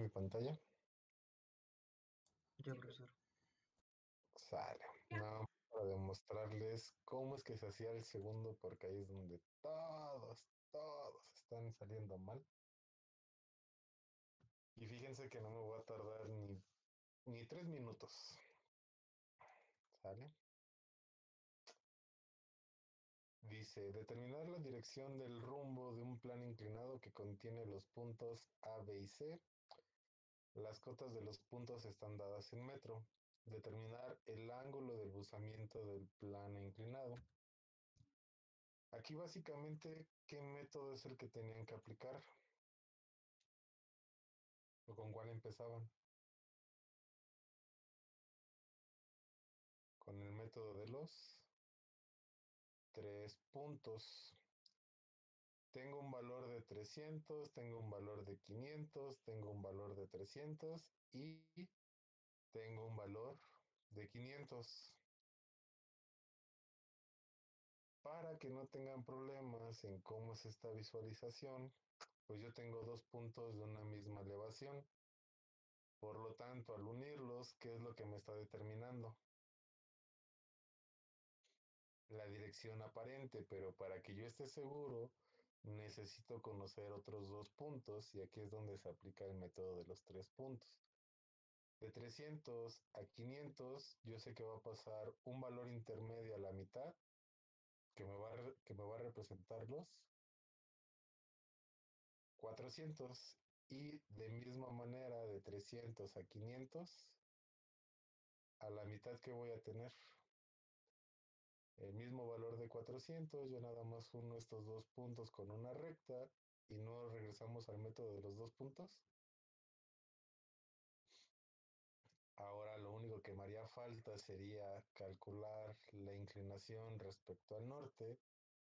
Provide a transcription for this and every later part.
mi pantalla? Ya, profesor. Sale. No, para demostrarles cómo es que se hacía el segundo, porque ahí es donde todos están saliendo mal. Y fíjense que no me voy a tardar ni 3 minutos. ¿Sale? Dice, determinar la dirección del rumbo de un plano inclinado que contiene los puntos A, B y C. Las cotas de los puntos están dadas en metro. Determinar el ángulo del buzamiento del plano inclinado. Aquí básicamente, ¿qué método es el que tenían que aplicar? ¿O con cuál empezaban? Con el método de los 3 puntos. Tengo un valor de 300, tengo un valor de 500, tengo un valor de 300 y tengo un valor de 500. Para que no tengan problemas en cómo es esta visualización, pues yo tengo 2 puntos de una misma elevación. Por lo tanto, al unirlos, ¿qué es lo que me está determinando? La dirección aparente, pero para que yo esté seguro, necesito conocer otros 2 puntos y aquí es donde se aplica el método de los 3 puntos. De 300 a 500, yo sé que va a pasar un valor intermedio a la mitad que me va a representar los 400 y de misma manera de 300 a 500, a la mitad que voy a tener el mismo valor de 400, yo nada más uno estos 2 puntos con una recta y no regresamos al método de los 2 puntos. Ahora lo único que me haría falta sería calcular la inclinación respecto al norte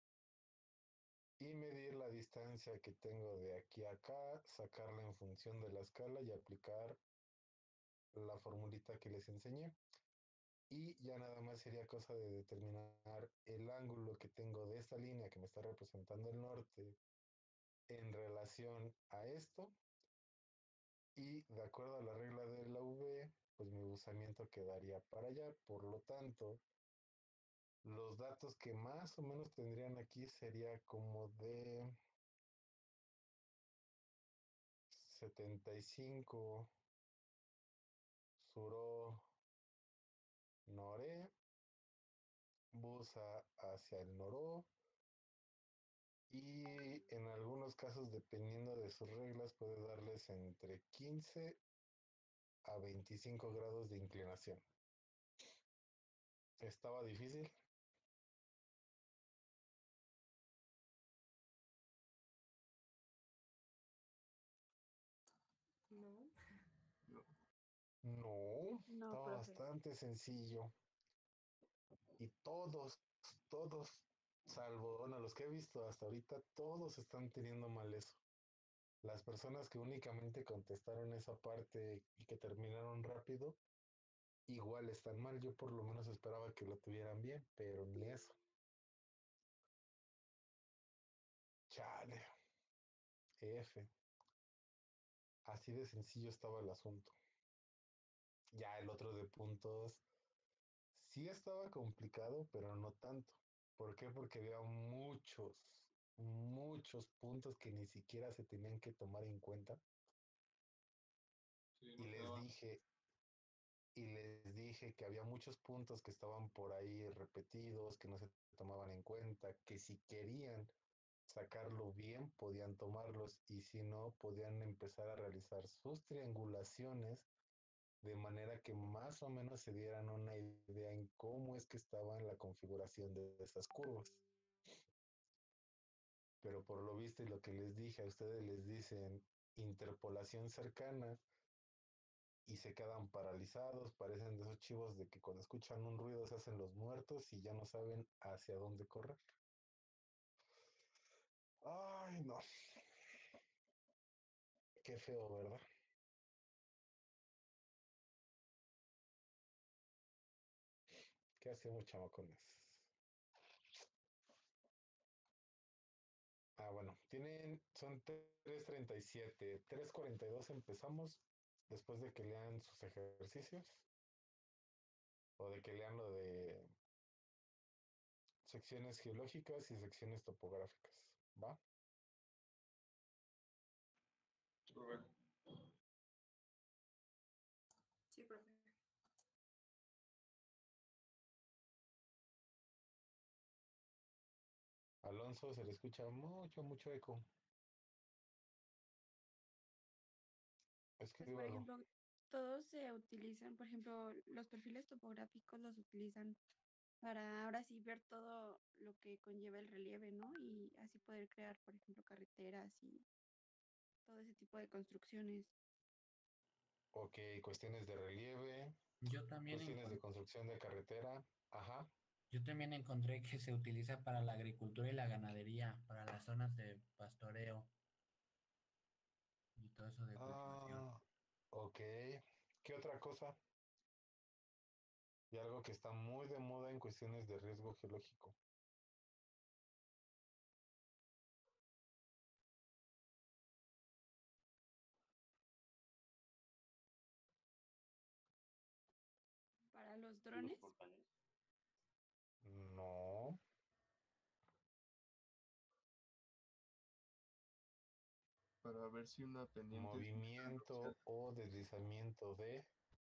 y medir la distancia que tengo de aquí a acá, sacarla en función de la escala y aplicar la formulita que les enseñé. Y ya nada más sería cosa de determinar el ángulo que tengo de esta línea que me está representando el norte en relación a esto y de acuerdo a la regla de la V, pues mi buzamiento quedaría para allá. Por lo tanto, los datos que más o menos tendrían aquí sería como de 75 suro noré, busa hacia el noró y en algunos casos, dependiendo de sus reglas, puede darles entre 15 a 25 grados de inclinación. ¿Estaba difícil? No, No, no, estaba profe. bastante sencillo. Y todos, salvo, bueno, los que he visto hasta ahorita, todos están teniendo mal eso. Las personas que únicamente contestaron esa parte y que terminaron rápido, igual están mal. Yo por lo menos esperaba que lo tuvieran bien, pero ni eso. Chale, F. Así de sencillo estaba el asunto. Ya el otro de puntos sí estaba complicado, pero no tanto. ¿Por qué? Porque había muchos puntos que ni siquiera se tenían que tomar en cuenta. Sí, Y no les estaba. dije, y les dije que había muchos puntos que estaban por ahí repetidos, que no se tomaban en cuenta, que si querían sacarlo bien, podían tomarlos y si no, podían empezar a realizar sus triangulaciones de manera que más o menos se dieran una idea en cómo es que estaba en la configuración de esas curvas. Pero por lo visto y lo que les dije, a ustedes les dicen interpolación cercana y se quedan paralizados, parecen de esos chivos de que cuando escuchan un ruido se hacen los muertos y ya no saben hacia dónde correr. Ay, no, qué feo, ¿verdad? ¿Qué hacemos, chamacones? bueno, son 3:37, 3:42 empezamos después de que lean sus ejercicios o de que lean lo de secciones geológicas y secciones topográficas. ¿Va? Profe. Sí, profe. Alonso, se le escucha mucho eco. Pues, por Escríbalo. ejemplo, todos se utilizan, por ejemplo, los perfiles topográficos los utilizan para ahora sí ver todo lo que conlleva el relieve, ¿no? Y así poder crear, por ejemplo, carreteras y todo ese tipo de construcciones. Ok, cuestiones de relieve, Yo también, cuestiones de construcción de carretera. Ajá. yo también encontré que se utiliza para la agricultura y la ganadería, para las zonas de pastoreo y todo eso de cultivación. Ok. ¿Qué otra cosa? Y algo que está muy de moda en cuestiones de riesgo geológico. Para los Los drones, volcanes. No. Para ver si una pendiente es muy Movimiento o deslizamiento de.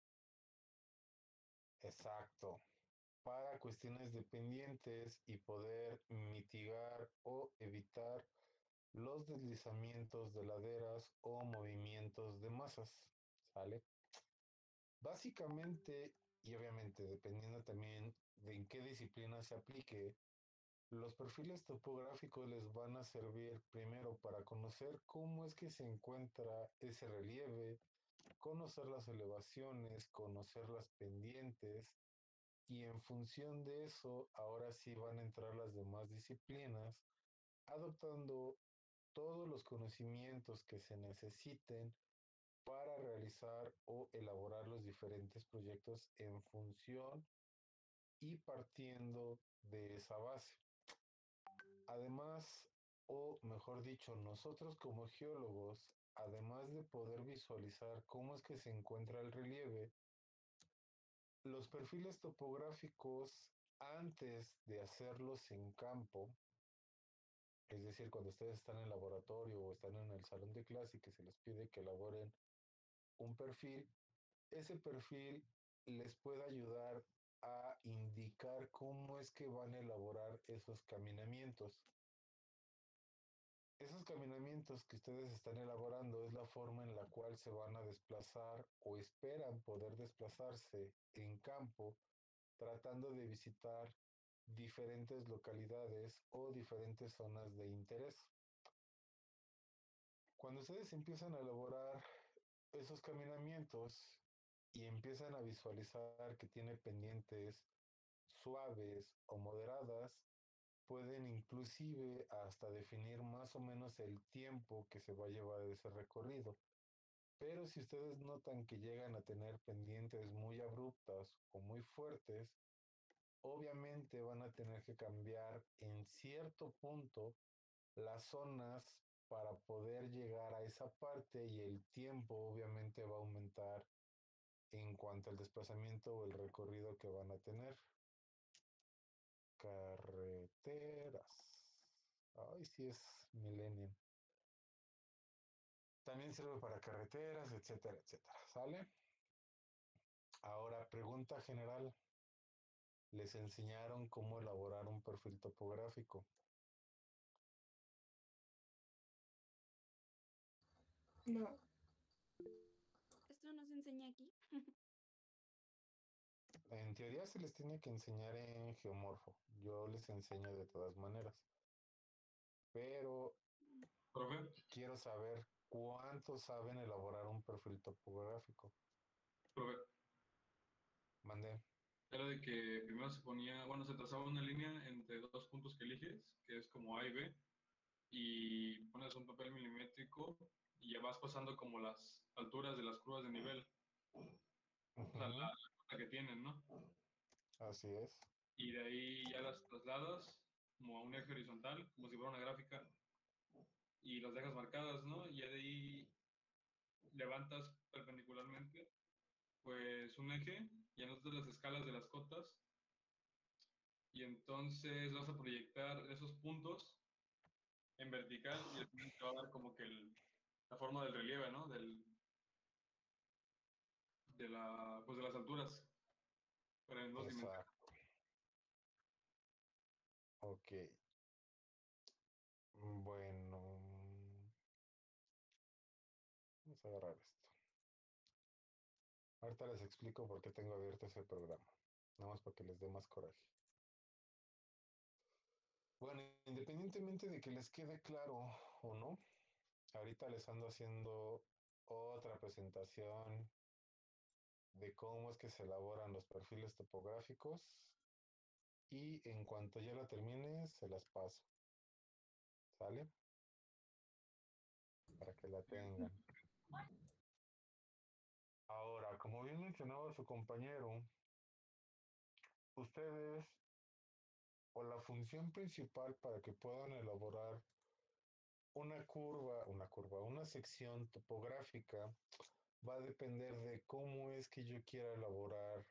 Exacto. Para cuestiones de pendientes y poder mitigar o evitar los deslizamientos de laderas o movimientos de masas. ¿Sale? Básicamente, y obviamente dependiendo también de en qué disciplina se aplique, los perfiles topográficos les van a servir primero para conocer cómo es que se encuentra ese relieve, conocer las elevaciones, conocer las pendientes, y en función de eso, ahora sí van a entrar las demás disciplinas, adoptando todos los conocimientos que se necesiten para realizar o elaborar los diferentes proyectos en función y partiendo de esa base. Además, o mejor dicho, nosotros como geólogos, además de poder visualizar cómo es que se encuentra el relieve, los perfiles topográficos, antes de hacerlos en campo, es decir, cuando ustedes están en el laboratorio o están en el salón de clase y que se les pide que elaboren un perfil, ese perfil les puede ayudar a indicar cómo es que van a elaborar esos caminamientos. Esos caminamientos que ustedes están elaborando es la forma en la cual se van a desplazar o esperan poder desplazarse en campo, tratando de visitar diferentes localidades o diferentes zonas de interés. Cuando ustedes empiezan a elaborar esos caminamientos y empiezan a visualizar que tiene pendientes suaves o moderadas, pueden inclusive hasta definir más o menos el tiempo que se va a llevar ese recorrido. Pero si ustedes notan que llegan a tener pendientes muy abruptas o muy fuertes, obviamente van a tener que cambiar en cierto punto las zonas para poder llegar a esa parte, y el tiempo obviamente va a aumentar en cuanto al desplazamiento o el recorrido que van a tener. Carreteras. Ay, sí es Millennium. También sirve para carreteras, etcétera, etcétera. ¿Sale? Ahora, pregunta general. Les enseñaron cómo elaborar un perfil topográfico. No, esto no se enseña aquí. En teoría se les tiene que enseñar en geomorfo. Yo les enseño de todas maneras. Pero Profe, quiero saber cuántos saben elaborar un perfil topográfico. profe, Mandé. era de que primero se ponía, bueno, se trazaba una línea entre dos puntos que eliges, que es como A y B, y pones un papel milimétrico y ya vas pasando como las alturas de las curvas de nivel, o sea, Ujú, la cota que tienen, ¿no? así es. Y de ahí ya las trasladas como a un eje horizontal, como si fuera una gráfica, y las dejas marcadas, ¿no? Y ya de ahí levantas perpendicularmente, pues un eje, y anotas las escalas de las cotas, y entonces vas a proyectar esos puntos en vertical y al final te va a dar como que la forma del relieve, ¿no? Pues de las alturas, pero en dos dimensiones. Exacto. Ok. Bueno. Vamos a agarrar esto. Ahorita les explico por qué tengo abierto ese programa. Nada más para que les dé más coraje. Bueno, independientemente de que les quede claro o no, ahorita les ando haciendo otra presentación de cómo es que se elaboran los perfiles topográficos y en cuanto ya la termine se las paso. ¿Sale? Para que la tengan. Ahora, como bien mencionaba su compañero, ustedes o la función principal para que puedan elaborar una sección topográfica va a depender de cómo es que yo quiera elaborar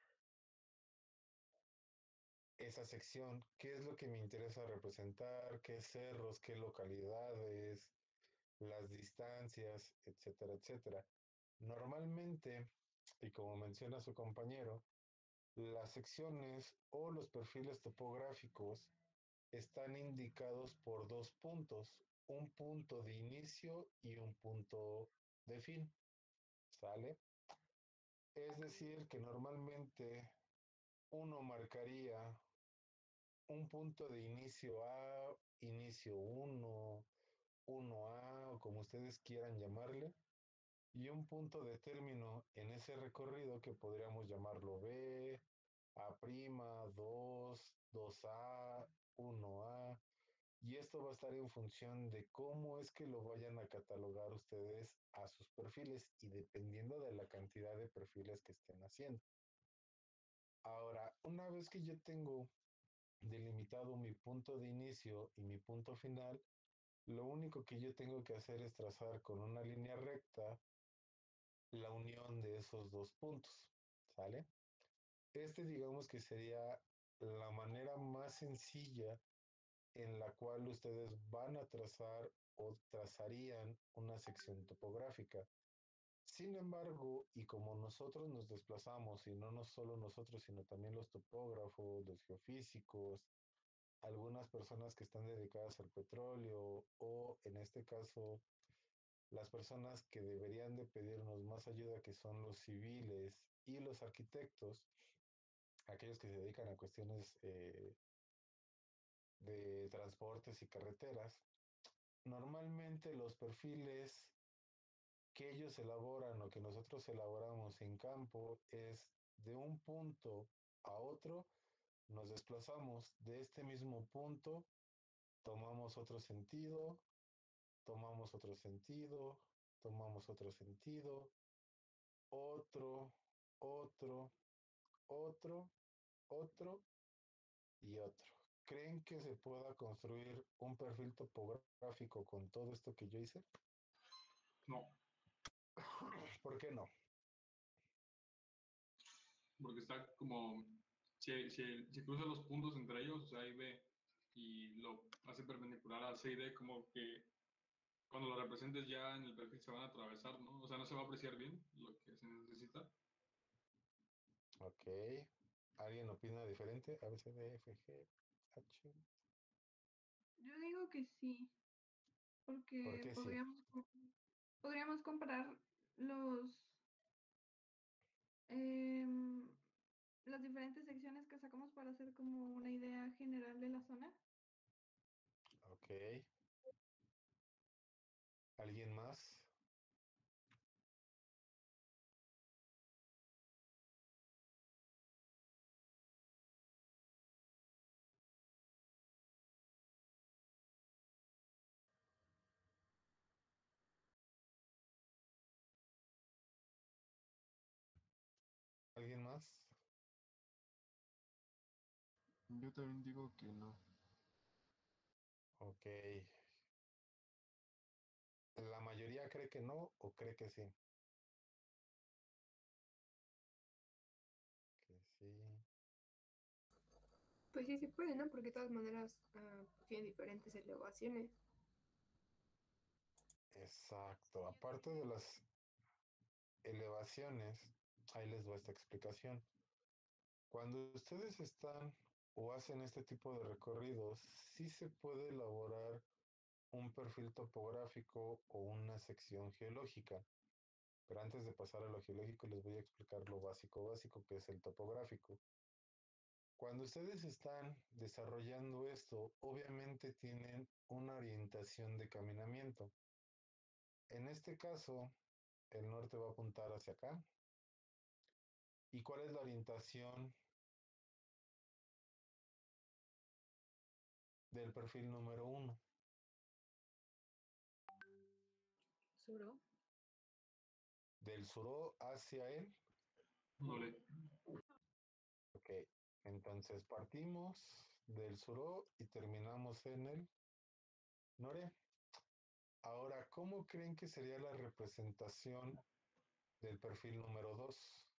esa sección, qué es lo que me interesa representar, qué cerros, qué localidades, las distancias, etcétera, etcétera. Normalmente, y como menciona su compañero, las secciones o los perfiles topográficos están indicados por dos puntos, un punto de inicio y un punto de fin. ¿Sale? Es decir, que normalmente uno marcaría un punto de inicio 1, 1A o como ustedes quieran llamarle, y un punto de término en ese recorrido que podríamos llamarlo B, A', 2, 2A, 1A, y esto va a estar en función de cómo es que lo vayan a catalogar ustedes a sus perfiles y dependiendo de la cantidad de perfiles que estén haciendo. Ahora, una vez que yo tengo delimitado mi punto de inicio y mi punto final, lo único que yo tengo que hacer es trazar con una línea recta la unión de esos dos puntos, ¿sale? Digamos que sería la manera más sencilla en la cual ustedes van a trazar o trazarían una sección topográfica. Sin embargo, y como nosotros nos desplazamos, y no solo nosotros, sino también los topógrafos, los geofísicos, algunas personas que están dedicadas al petróleo o en este caso las personas que deberían de pedirnos más ayuda que son los civiles y los arquitectos, aquellos que se dedican a cuestiones de transportes y carreteras, normalmente los perfiles que ellos elaboran o que nosotros elaboramos en campo es de un punto a otro, nos desplazamos de este mismo punto, tomamos otro sentido, tomamos otro sentido, tomamos otro sentido, otro, otro, otro, otro y otro. ¿Creen que se pueda construir un perfil topográfico con todo esto que yo hice? No, ¿Por qué no? porque está como, si cruza los puntos entre ellos, o sea, A y B, y lo hace perpendicular a C y D, como que cuando lo representes ya en el perfil se van a atravesar, ¿no? O sea, no se va a apreciar bien lo que se necesita. Ok. ¿Alguien opina diferente? A, B, C, D, F, G, H. Yo digo que sí, ¿Por porque qué sí? podríamos comparar los em, las diferentes secciones que sacamos para hacer como una idea general de la zona. Ok. ¿Alguien más? ¿Alguien más? Yo también digo que no. Ok. La mayoría cree que no o cree que sí. Que sí. Pues sí se puede, ¿no? Porque de todas maneras tienen diferentes elevaciones. Exacto. Aparte de las elevaciones, ahí les va esta explicación. Cuando ustedes están o hacen este tipo de recorridos, sí se puede elaborar un perfil topográfico o una sección geológica. Pero antes de pasar a lo geológico, les voy a explicar lo básico que es el topográfico. Cuando ustedes están desarrollando esto, obviamente tienen una orientación de caminamiento. En este caso, el norte va a apuntar hacia acá. ¿Y cuál es la orientación del perfil número 1? Suro. Del suró hacia el. Nore. Ok, entonces partimos del suró y terminamos en el norte. Ahora, ¿cómo creen que sería la representación del perfil número 2?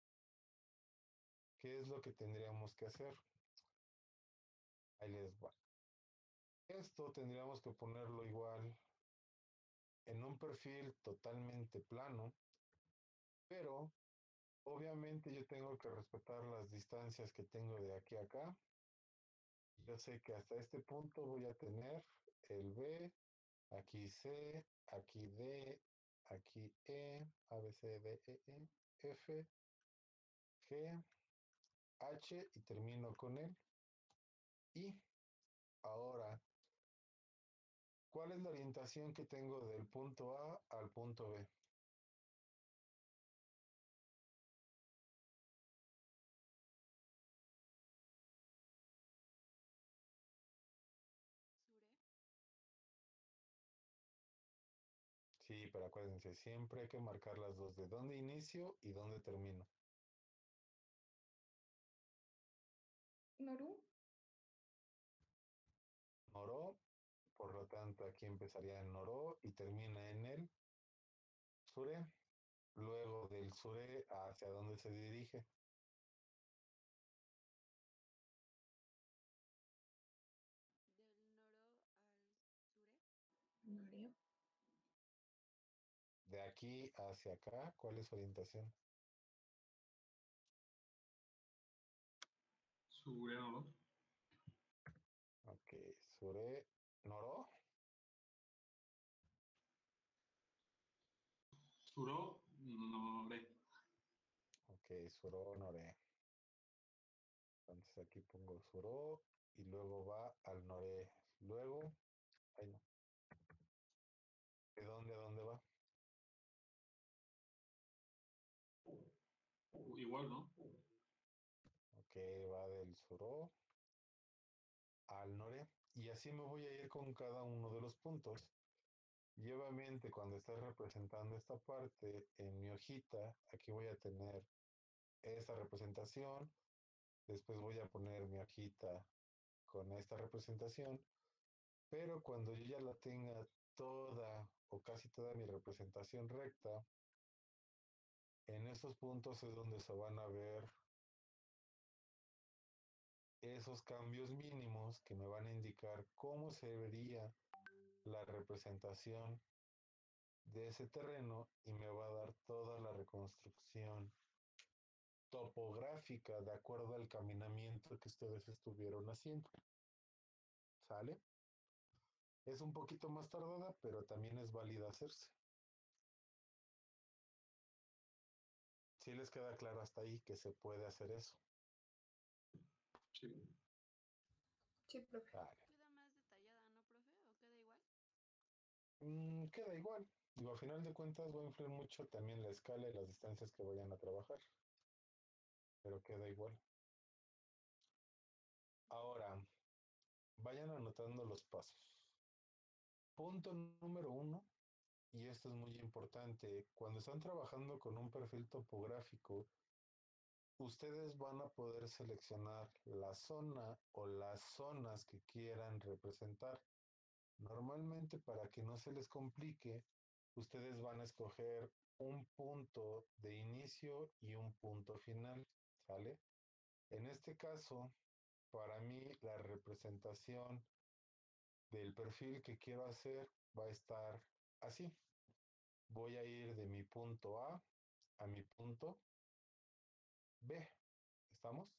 ¿Qué es lo que tendríamos que hacer? Ahí les va. Esto tendríamos que ponerlo igual en un perfil totalmente plano, pero obviamente yo tengo que respetar las distancias que tengo de aquí a acá. Yo sé que hasta este punto voy a tener el B, aquí C, aquí D, aquí E, A, B, C, D, E, F, G, H y termino con el I. Ahora, ¿cuál es la orientación que tengo del punto A al punto B? Sure. Sí, pero acuérdense, siempre hay que marcar las dos, de dónde inicio y dónde termino. Noru. Noró, por lo tanto aquí empezaría en Noró y termina en el Sure. Luego del Sure, ¿hacia dónde se dirige? Del noro al sure. Noreo. De aquí hacia acá, ¿cuál es su orientación? Sure, Noro. Ok, Sure, Noró. Suro, Nore. Ok, Suró, Noré. Entonces aquí pongo Suró y luego va al Noré. Luego, ay no, ¿de dónde a dónde va? Igual, ¿no? Ok, va del Suró al Noré. Y así me voy a ir con cada uno de los puntos. Y obviamente cuando esté representando esta parte en mi hojita, aquí voy a tener esta representación. Después voy a poner mi hojita con esta representación. Pero cuando yo ya la tenga toda o casi toda mi representación recta, en esos puntos es donde se van a ver esos cambios mínimos que me van a indicar cómo se vería la representación de ese terreno y me va a dar toda la reconstrucción topográfica de acuerdo al caminamiento que ustedes estuvieron haciendo. ¿Sale? Es un poquito más tardada, pero también es válida hacerse. Si les queda claro hasta ahí que se puede hacer eso. Sí. Sí, profe. Vale. ¿Queda más detallada, no, profe? ¿O queda igual? Queda igual. Digo, a final de cuentas va a influir mucho también la escala y las distancias que vayan a trabajar. Pero queda igual. Ahora, vayan anotando los pasos. Punto número 1, y esto es muy importante, cuando están trabajando con un perfil topográfico, ustedes van a poder seleccionar la zona o las zonas que quieran representar. Normalmente, para que no se les complique, ustedes van a escoger un punto de inicio y un punto final, ¿sale? En este caso, para mí, la representación del perfil que quiero hacer va a estar así. Voy a ir de mi punto a mi punto B. ¿Estamos?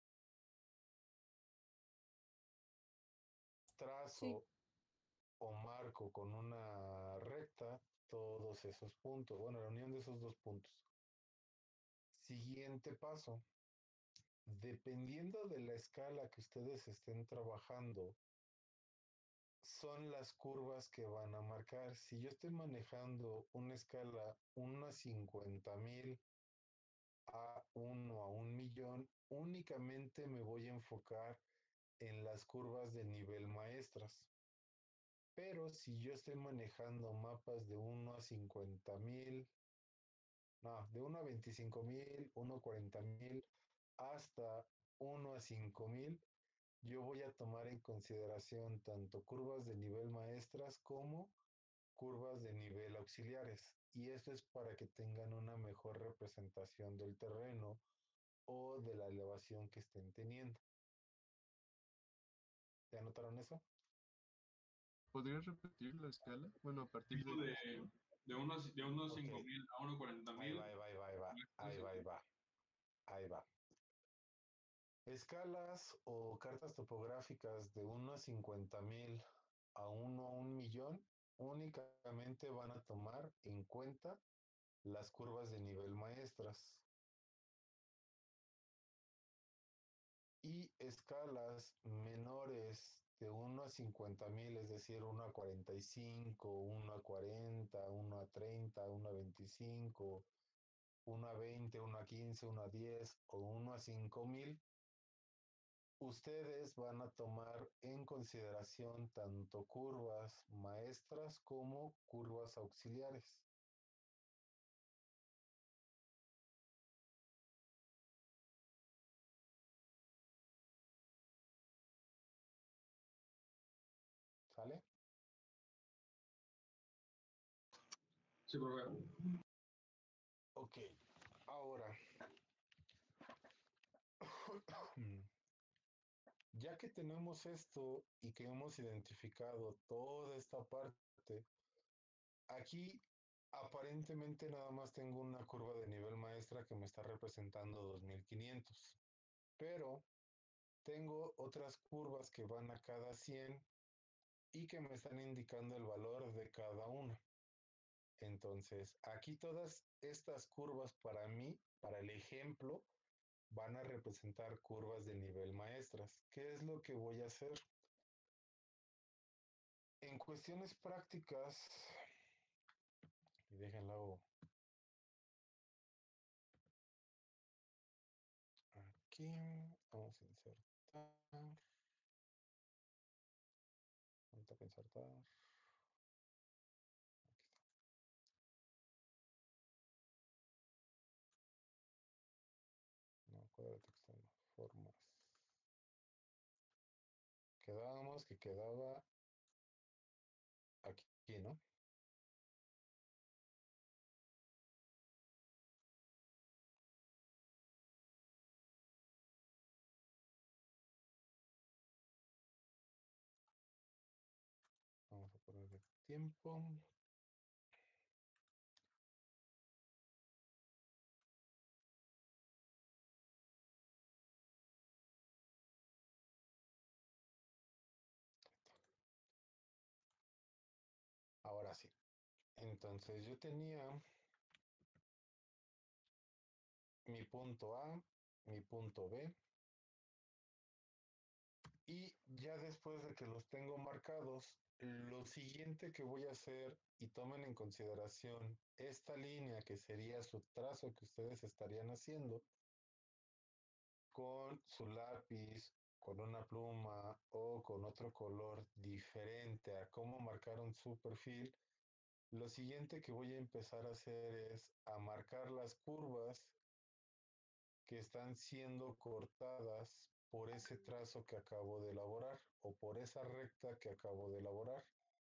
Sí, Trazo o marco con una recta todos esos puntos. Bueno, la unión de esos dos puntos. Siguiente paso. Dependiendo de la escala que ustedes estén trabajando, son las curvas que van a marcar. Si yo estoy manejando una escala 1 a 50,000 a 1 a 1,000,000, únicamente me voy a enfocar en las curvas de nivel maestras. Pero si yo estoy manejando mapas de 1 a 50,000, no, de 1 a 25,000, 1 a 40,000, hasta 1 a 5,000, yo voy a tomar en consideración tanto curvas de nivel maestras como curvas de nivel auxiliares. Y esto es para que tengan una mejor representación del terreno o de la elevación que estén teniendo. ¿Ya notaron eso? ¿Podrías repetir la escala? Bueno, a partir Tipo de qué escala. de unos Ok, 5,000 a unos ahí 40,000. va, ahí va, ahí va, ahí va, ahí va, ahí va, ahí va. Escalas o cartas topográficas de 1 a 50,000 a 1 a 1,000,000 únicamente van a tomar en cuenta las curvas de nivel maestras. Y escalas menores de 1 a 50,000, es decir, 1 a 45, 1 a 40, 1 a 30, 1 a 25, 1 a 20, 1 a 15, 1 a 10 o 1 a 5,000, ustedes van a tomar en consideración tanto curvas maestras como curvas auxiliares. ¿Sale? Sí, profe. Ok, ahora, ya que tenemos esto y que hemos identificado toda esta parte, aquí aparentemente nada más tengo una curva de nivel maestra que me está representando 2500, pero tengo otras curvas que van a cada 100 y que me están indicando el valor de cada una. Entonces, aquí todas estas curvas para mí, para el ejemplo, van a representar curvas de nivel maestras. ¿Qué es lo que voy a hacer? En cuestiones prácticas, y déjenlo aquí, vamos a insertar, vamos a insertar, aquí está. No, cuadro de texto, no, formas. Quedábamos que quedaba aquí, ¿no? Vamos a poner el tiempo. Ahora sí. Entonces yo tenía mi punto A, mi punto B, y ya después de que los tengo marcados, lo siguiente que voy a hacer, y tomen en consideración esta línea que sería su trazo que ustedes estarían haciendo con su lápiz, con una pluma o con otro color diferente a cómo marcaron su perfil. Lo siguiente que voy a empezar a hacer es a marcar las curvas que están siendo cortadas por ese trazo que acabo de elaborar o por esa recta que acabo de elaborar.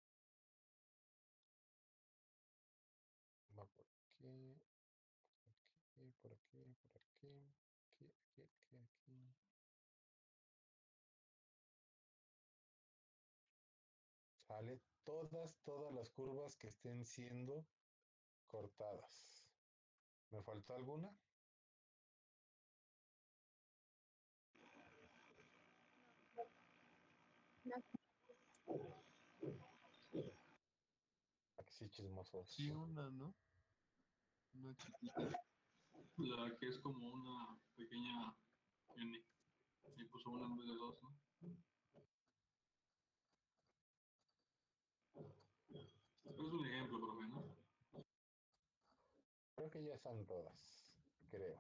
por aquí, por aquí, aquí. Sale todas las curvas que estén siendo cortadas. ¿Me faltó alguna? No. Aquí sí, chismosos. Sí, una, ¿no? Una chiquita. La que es como una pequeña N. Y puso una en vez de dos, ¿no? Es un ejemplo, profe, ¿no? Creo que ya están todas, creo.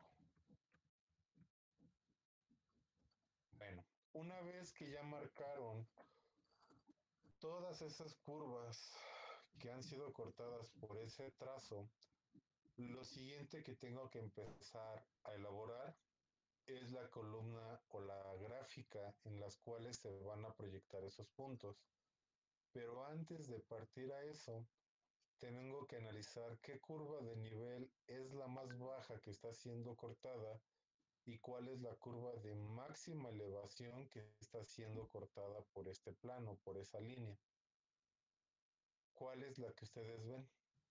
Bueno, una vez que ya marcaron todas esas curvas que han sido cortadas por ese trazo, lo siguiente que tengo que empezar a elaborar es la columna o la gráfica en las cuales se van a proyectar esos puntos. Pero antes de partir a eso, tengo que analizar qué curva de nivel es la más baja que está siendo cortada y cuál es la curva de máxima elevación que está siendo cortada por este plano, por esa línea. ¿Cuál es la que ustedes ven?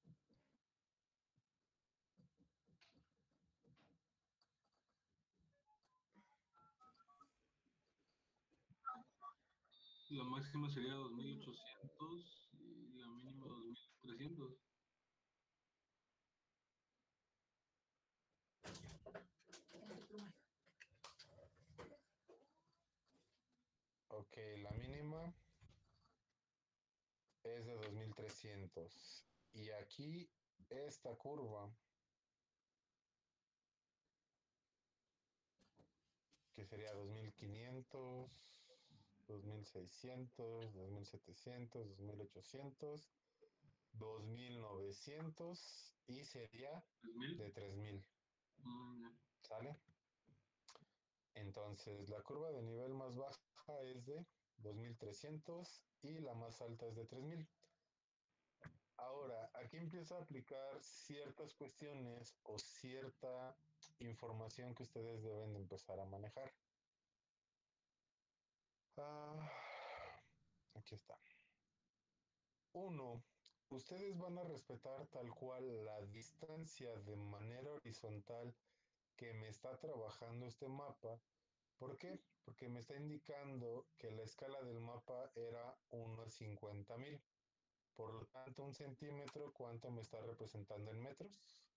La máxima sería 2800 y la mínima 2300. Ok, la mínima es de 2300. Y aquí esta curva, que sería 2500, 2600, 2700, 2800, 2900 y sería 3000. de 3000. Ya. ¿Sale? Entonces, la curva de nivel más baja es de 2300 y la más alta es de 3000. Ahora, aquí empiezo a aplicar ciertas cuestiones o cierta información que ustedes deben de empezar a manejar. Ah, aquí está. Uno, ustedes van a respetar tal cual la distancia de manera horizontal que me está trabajando este mapa. ¿Por qué? Porque me está indicando que la escala del mapa era 1 a 50,000. Por lo tanto, un centímetro, ¿cuánto me está representando en metros?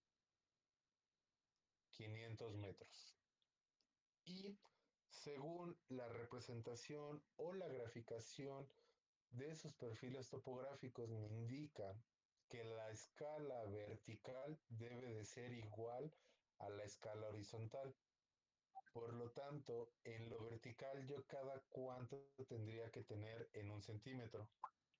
500 metros. Y según la representación o la graficación de sus perfiles topográficos me indica que la escala vertical debe de ser igual a la escala horizontal. Por lo tanto, en lo vertical yo cada cuánto tendría que tener en un centímetro.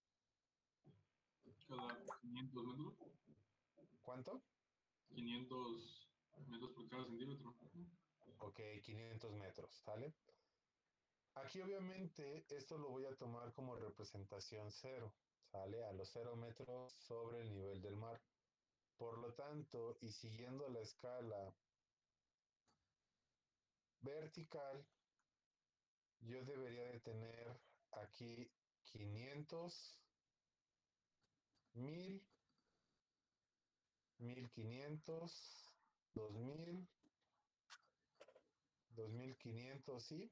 Cada 500 metros. ¿Cuánto? 500 metros por cada centímetro. Ok, 500 metros, ¿sale? Aquí obviamente esto lo voy a tomar como representación cero, ¿sale? A los 0 metros sobre el nivel del mar. Por lo tanto, y siguiendo la escala vertical, yo debería de tener aquí 500, 1000, 1500, 2000, 2500 y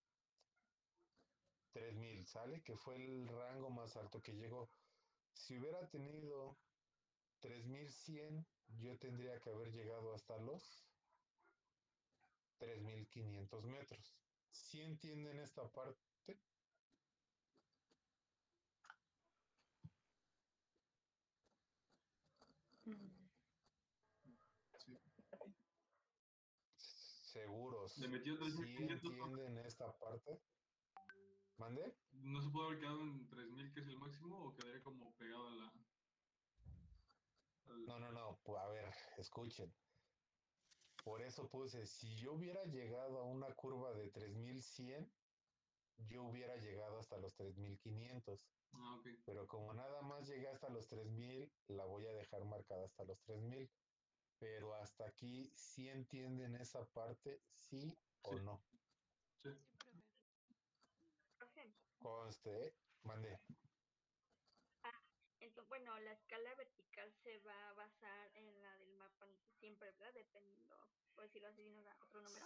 3000, ¿sale? Que fue el rango más alto que llegó. Si hubiera tenido 3100, yo tendría que haber llegado hasta los 3500 metros. ¿Sí entienden esta parte? Sí. Seguros. Le metió ¿Sí 3500. entienden esta parte? ¿Mande? ¿No se puede haber quedado en 3000, que es el máximo, o quedaría como pegado a la. No. Pues, a ver, escuchen. Por eso puse, si yo hubiera llegado a una curva de 3100, yo hubiera llegado hasta los 3500. Ah, ok. Pero como nada más llegué hasta los 3000, la voy a dejar marcada hasta los 3000. pero hasta aquí sí entienden esa parte, sí o Sí. no. Sí. Sí, profe. Profe, Conste, mande. entonces, bueno, la escala vertical se va a basar en la del mapa siempre, ¿verdad? Dependiendo, por decirlo así, nos da otro número.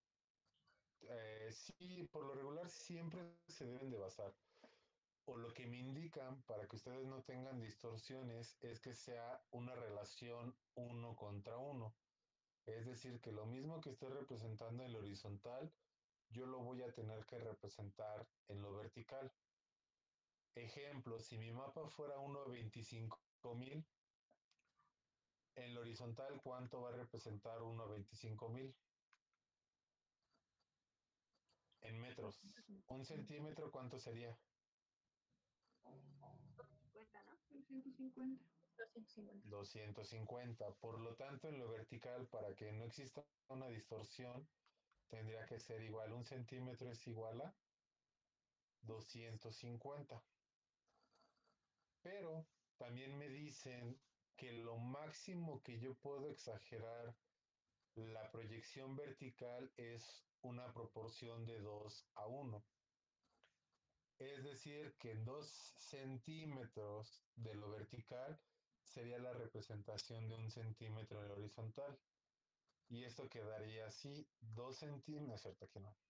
Sí, por lo regular siempre se deben de basar. O lo que me indican para que ustedes no tengan distorsiones es que sea una relación uno contra uno. Es decir, que lo mismo que estoy representando en lo horizontal, yo lo voy a tener que representar en lo vertical. Ejemplo, si mi mapa fuera 1.25.000, en lo horizontal, ¿cuánto va a representar 1.25.000? En metros. ¿Un centímetro cuánto sería? 50, ¿no? 250. 250. 250. Por lo tanto, en lo vertical, para que no exista una distorsión, tendría que ser igual. Un centímetro es igual a 250. Pero también me dicen que lo máximo que yo puedo exagerar la proyección vertical es una proporción de 2 a 1. Es decir, que en 2 centímetros de lo vertical sería la representación de 1 centímetro en lo horizontal. Y esto quedaría así, 2 centímetros, cierto que no.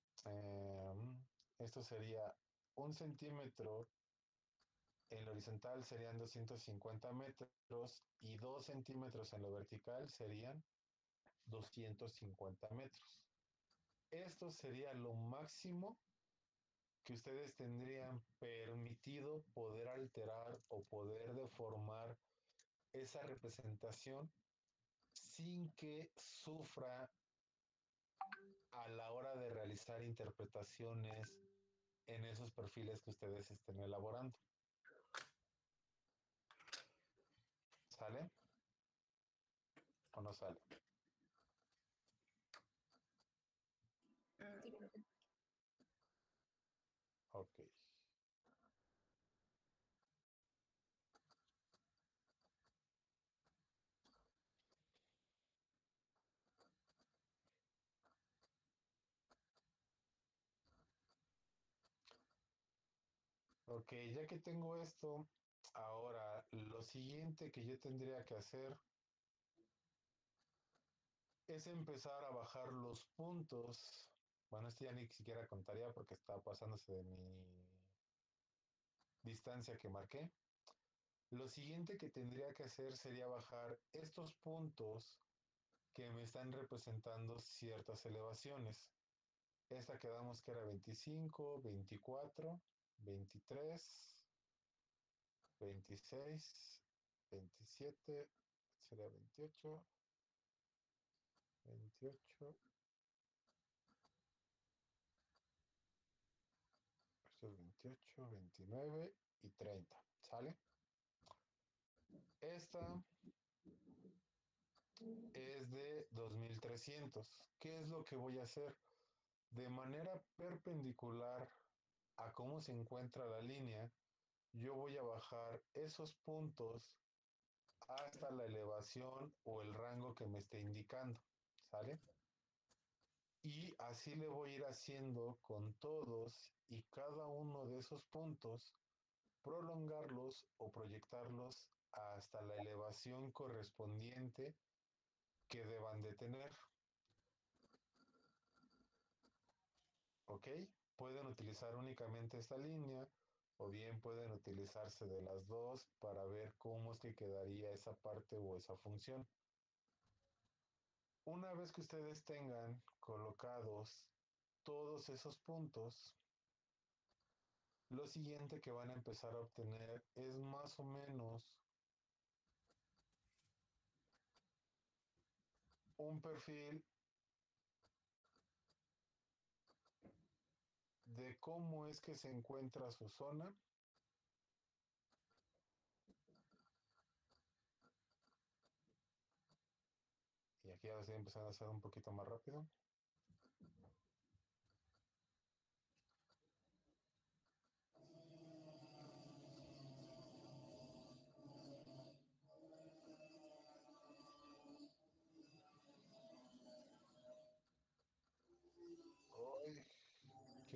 Esto sería 1 centímetro en lo horizontal serían 250 metros y 2 centímetros en lo vertical serían 250 metros. Esto sería lo máximo que ustedes tendrían permitido poder alterar o poder deformar esa representación sin que sufra a la hora de realizar interpretaciones en esos perfiles que ustedes estén elaborando. ¿Sale? ¿O no sale? Sí, profe. Ok. Ok, ya que tengo esto, ahora lo siguiente que yo tendría que hacer es empezar a bajar los puntos. Bueno, esto ya ni siquiera contaría porque está pasándose de mi distancia que marqué. Lo siguiente que tendría que hacer sería bajar estos puntos que me están representando ciertas elevaciones. Esta quedamos que era 25, 24, 23, 26, 27, sería 28, 28, esto es 28, 29 y 30. ¿Sale? Esta es de 2300. ¿Qué es lo que voy a hacer? De manera perpendicular a cómo se encuentra la línea, yo voy a bajar esos puntos hasta la elevación o el rango que me esté indicando. ¿Sale? Y así le voy a ir haciendo con todos y cada uno de esos puntos, prolongarlos o proyectarlos hasta la elevación correspondiente que deban de tener. ¿Ok? Pueden utilizar únicamente esta línea o bien pueden utilizarse de las dos para ver cómo es que quedaría esa parte o esa función. Una vez que ustedes tengan colocados todos esos puntos, lo siguiente que van a empezar a obtener es más o menos un perfil de cómo es que se encuentra su zona. Y aquí ya lo estoy empezando a hacer un poquito más rápido.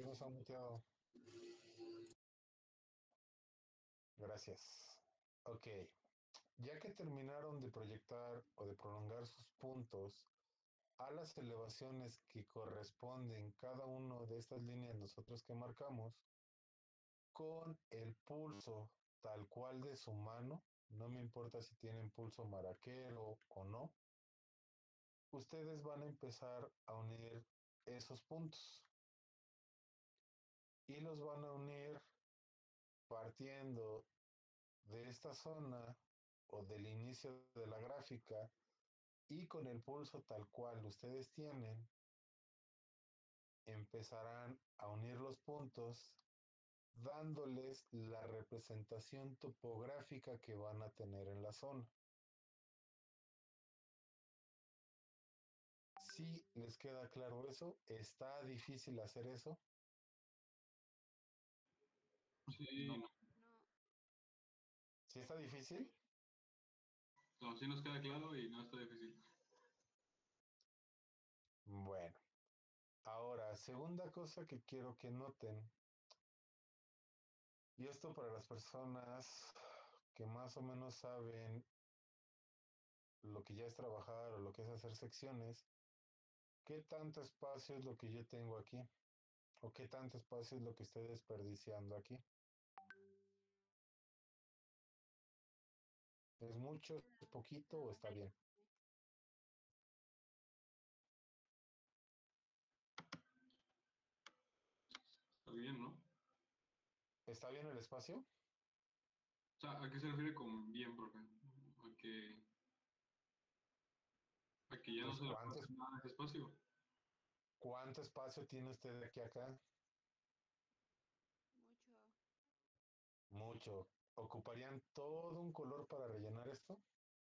¿Quién nos ha muteado? Gracias. Ok. Ya que terminaron de proyectar o de prolongar sus puntos a las elevaciones que corresponden cada uno de estas líneas nosotros que marcamos, con el pulso tal cual de su mano, no me importa si tienen pulso maraquero o no, ustedes van a empezar a unir esos puntos y los van a unir partiendo de esta zona o del inicio de la gráfica y con el pulso tal cual ustedes tienen, empezarán a unir los puntos dándoles la representación topográfica que van a tener en la zona. ¿Sí les queda claro eso? ¿Está difícil hacer eso? Sí, No. no. No, ¿Sí está difícil? No, sí nos queda claro y no está difícil. Bueno, ahora, segunda cosa que quiero que noten, y esto para las personas que más o menos saben lo que ya es trabajar o lo que es hacer secciones, ¿qué tanto espacio es lo que yo tengo aquí? ¿O qué tanto espacio es lo que estoy desperdiciando aquí? ¿Es mucho, es poquito o está bien? Está bien, ¿no? ¿Está bien el espacio? O sea, ¿a qué se refiere con bien, profe? A que ya no Pues se le puede hacer nada a ese espacio. ¿cuánto espacio tiene usted de aquí a acá? mucho. Mucho. ¿Ocuparían todo un color para rellenar esto?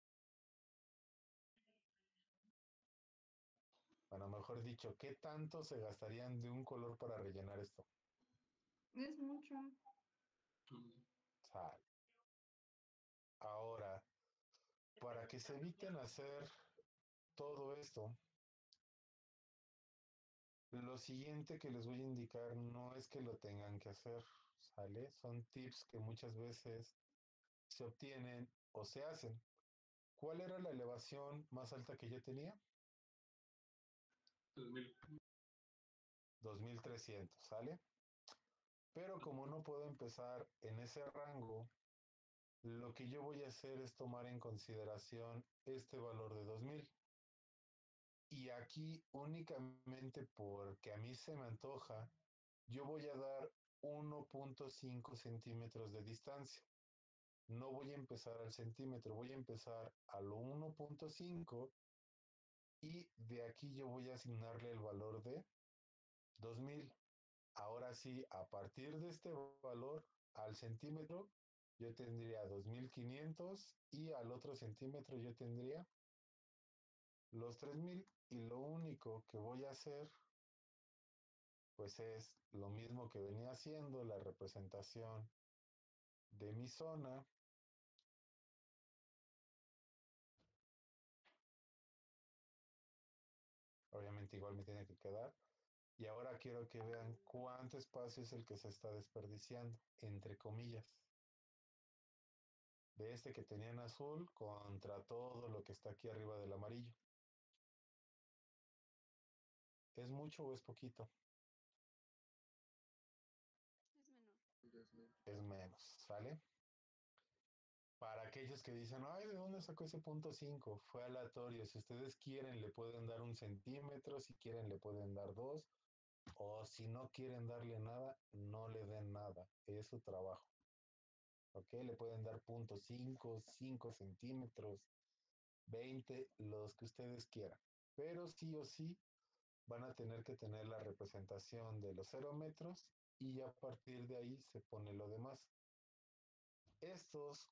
Bueno, mejor dicho, ¿qué tanto se gastarían de un color para rellenar esto? Es mucho. Entonces, Sal. Ahora, para que se eviten hacer todo esto, lo siguiente que les voy a indicar no es que lo tengan que hacer, ¿sale? Son tips que muchas veces se obtienen o se hacen. ¿Cuál era la elevación más alta que yo tenía? 3000. 2300, ¿sale? Pero como no puedo empezar en ese rango, lo que yo voy a hacer es tomar en consideración este valor de 2000. Y aquí únicamente porque a mí se me antoja, yo voy a dar 1.5 centímetros de distancia. No voy a empezar al centímetro, voy a empezar a lo 1.5 y de aquí yo voy a asignarle el valor de 2000. Ahora sí, a partir de este valor al centímetro, yo tendría 2500 y al otro centímetro yo tendría los 3000 y lo único que voy a hacer pues es lo mismo que venía haciendo, la representación de mi zona. Obviamente igual me tiene que quedar. Y ahora quiero que vean cuánto espacio es el que se está desperdiciando, entre comillas. De este que tenía en azul contra todo lo que está aquí arriba del amarillo. ¿Es mucho o es poquito? Es menor. Es menos, ¿sale? Para aquellos que dicen, ay, ¿de dónde sacó ese punto 5? Fue aleatorio. Si ustedes quieren, le pueden dar 1 centímetro, si quieren, le pueden dar 2, o si no quieren darle nada, no le den nada. Es su trabajo. ¿Ok? Le pueden dar punto 5, 5 centímetros, 20, los que ustedes quieran. Pero sí o sí van a tener que tener la representación de los 0 metros y a partir de ahí se pone lo demás. Estos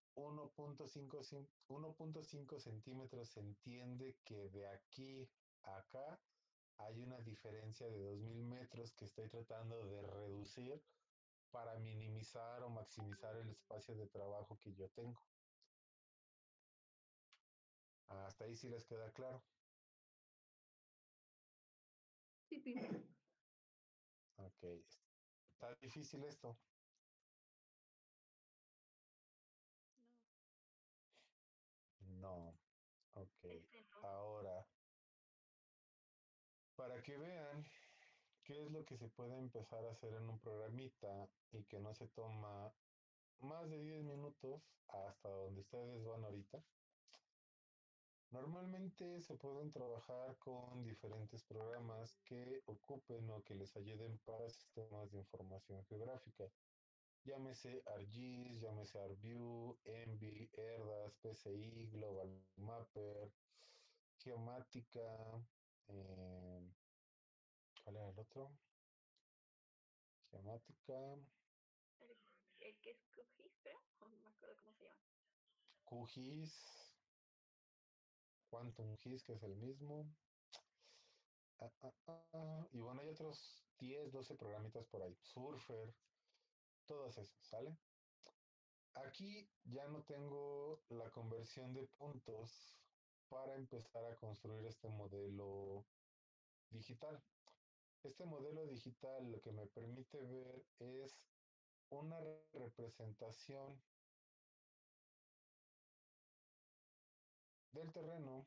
1.5 centímetros se entiende que de aquí a acá hay una diferencia de 2000 metros que estoy tratando de reducir para minimizar o maximizar el espacio de trabajo que yo tengo. Hasta ahí sí les queda claro. Sí, sí. Ok, Está difícil esto. No. No. Ok. Ese no. Ahora, para que vean qué es lo que se puede empezar a hacer en un programita y que no se toma más de 10 minutos hasta donde ustedes van ahorita. Normalmente se pueden trabajar con diferentes programas que ocupen o que les ayuden para sistemas de información geográfica. Llámese ArcGIS, llámese ArcView, Envy, ERDAS, PCI, Global Mapper, Geomática, eh, ¿cuál era el otro? Geomática, El que es QGIS, creo. No me acuerdo cómo se llama. QGIS, Quantum GIS, que es el mismo. Y bueno, hay otros 10, 12 programitas por ahí. Surfer, todos esos, ¿sale? Aquí ya no tengo la conversión de puntos para empezar a construir este modelo digital. Este modelo digital lo que me permite ver es una representación del terreno.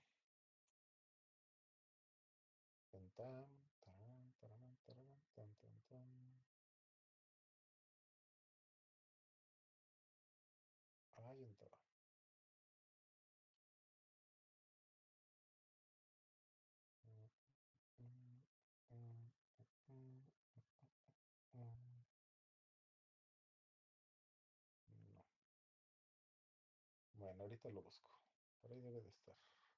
Tan, tan, taran, taran, taran, tan, tan, tan. Ahí entró. Mm, mm, mm, mm, No. Bueno, ahorita lo busco. Por ahí debe de estar.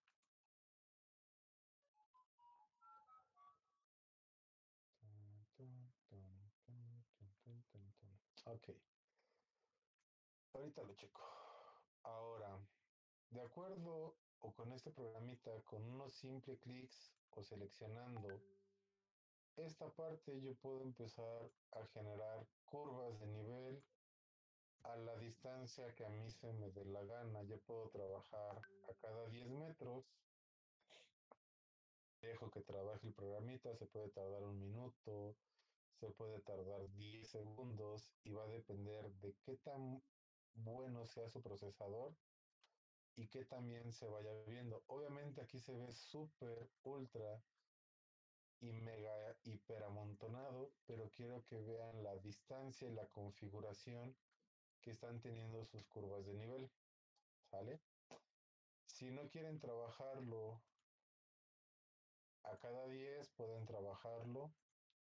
Ok, ahorita lo checo. Ahora, de acuerdo o con este programita, con unos simples clics o seleccionando esta parte, yo puedo empezar a generar curvas de nivel a la distancia que a mí se me dé la gana. Yo puedo trabajar a cada 10 metros. Dejo que trabaje el programita, se puede tardar un minuto, se puede tardar 10 segundos y va a depender de qué tan bueno sea su procesador y qué también se vaya viendo. Obviamente aquí se ve súper, ultra y mega hiper amontonado, pero quiero que vean la distancia y la configuración que están teniendo sus curvas de nivel. ¿Sale? Si no quieren trabajarlo a cada 10, pueden trabajarlo.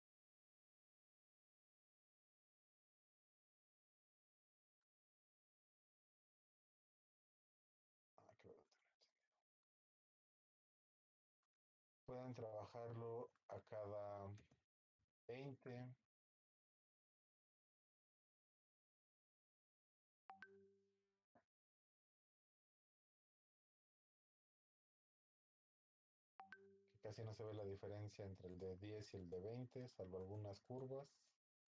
Qué bueno. Pueden trabajarlo a cada 20. Que casi no se ve la diferencia entre el de 10 y el de 20, salvo algunas curvas.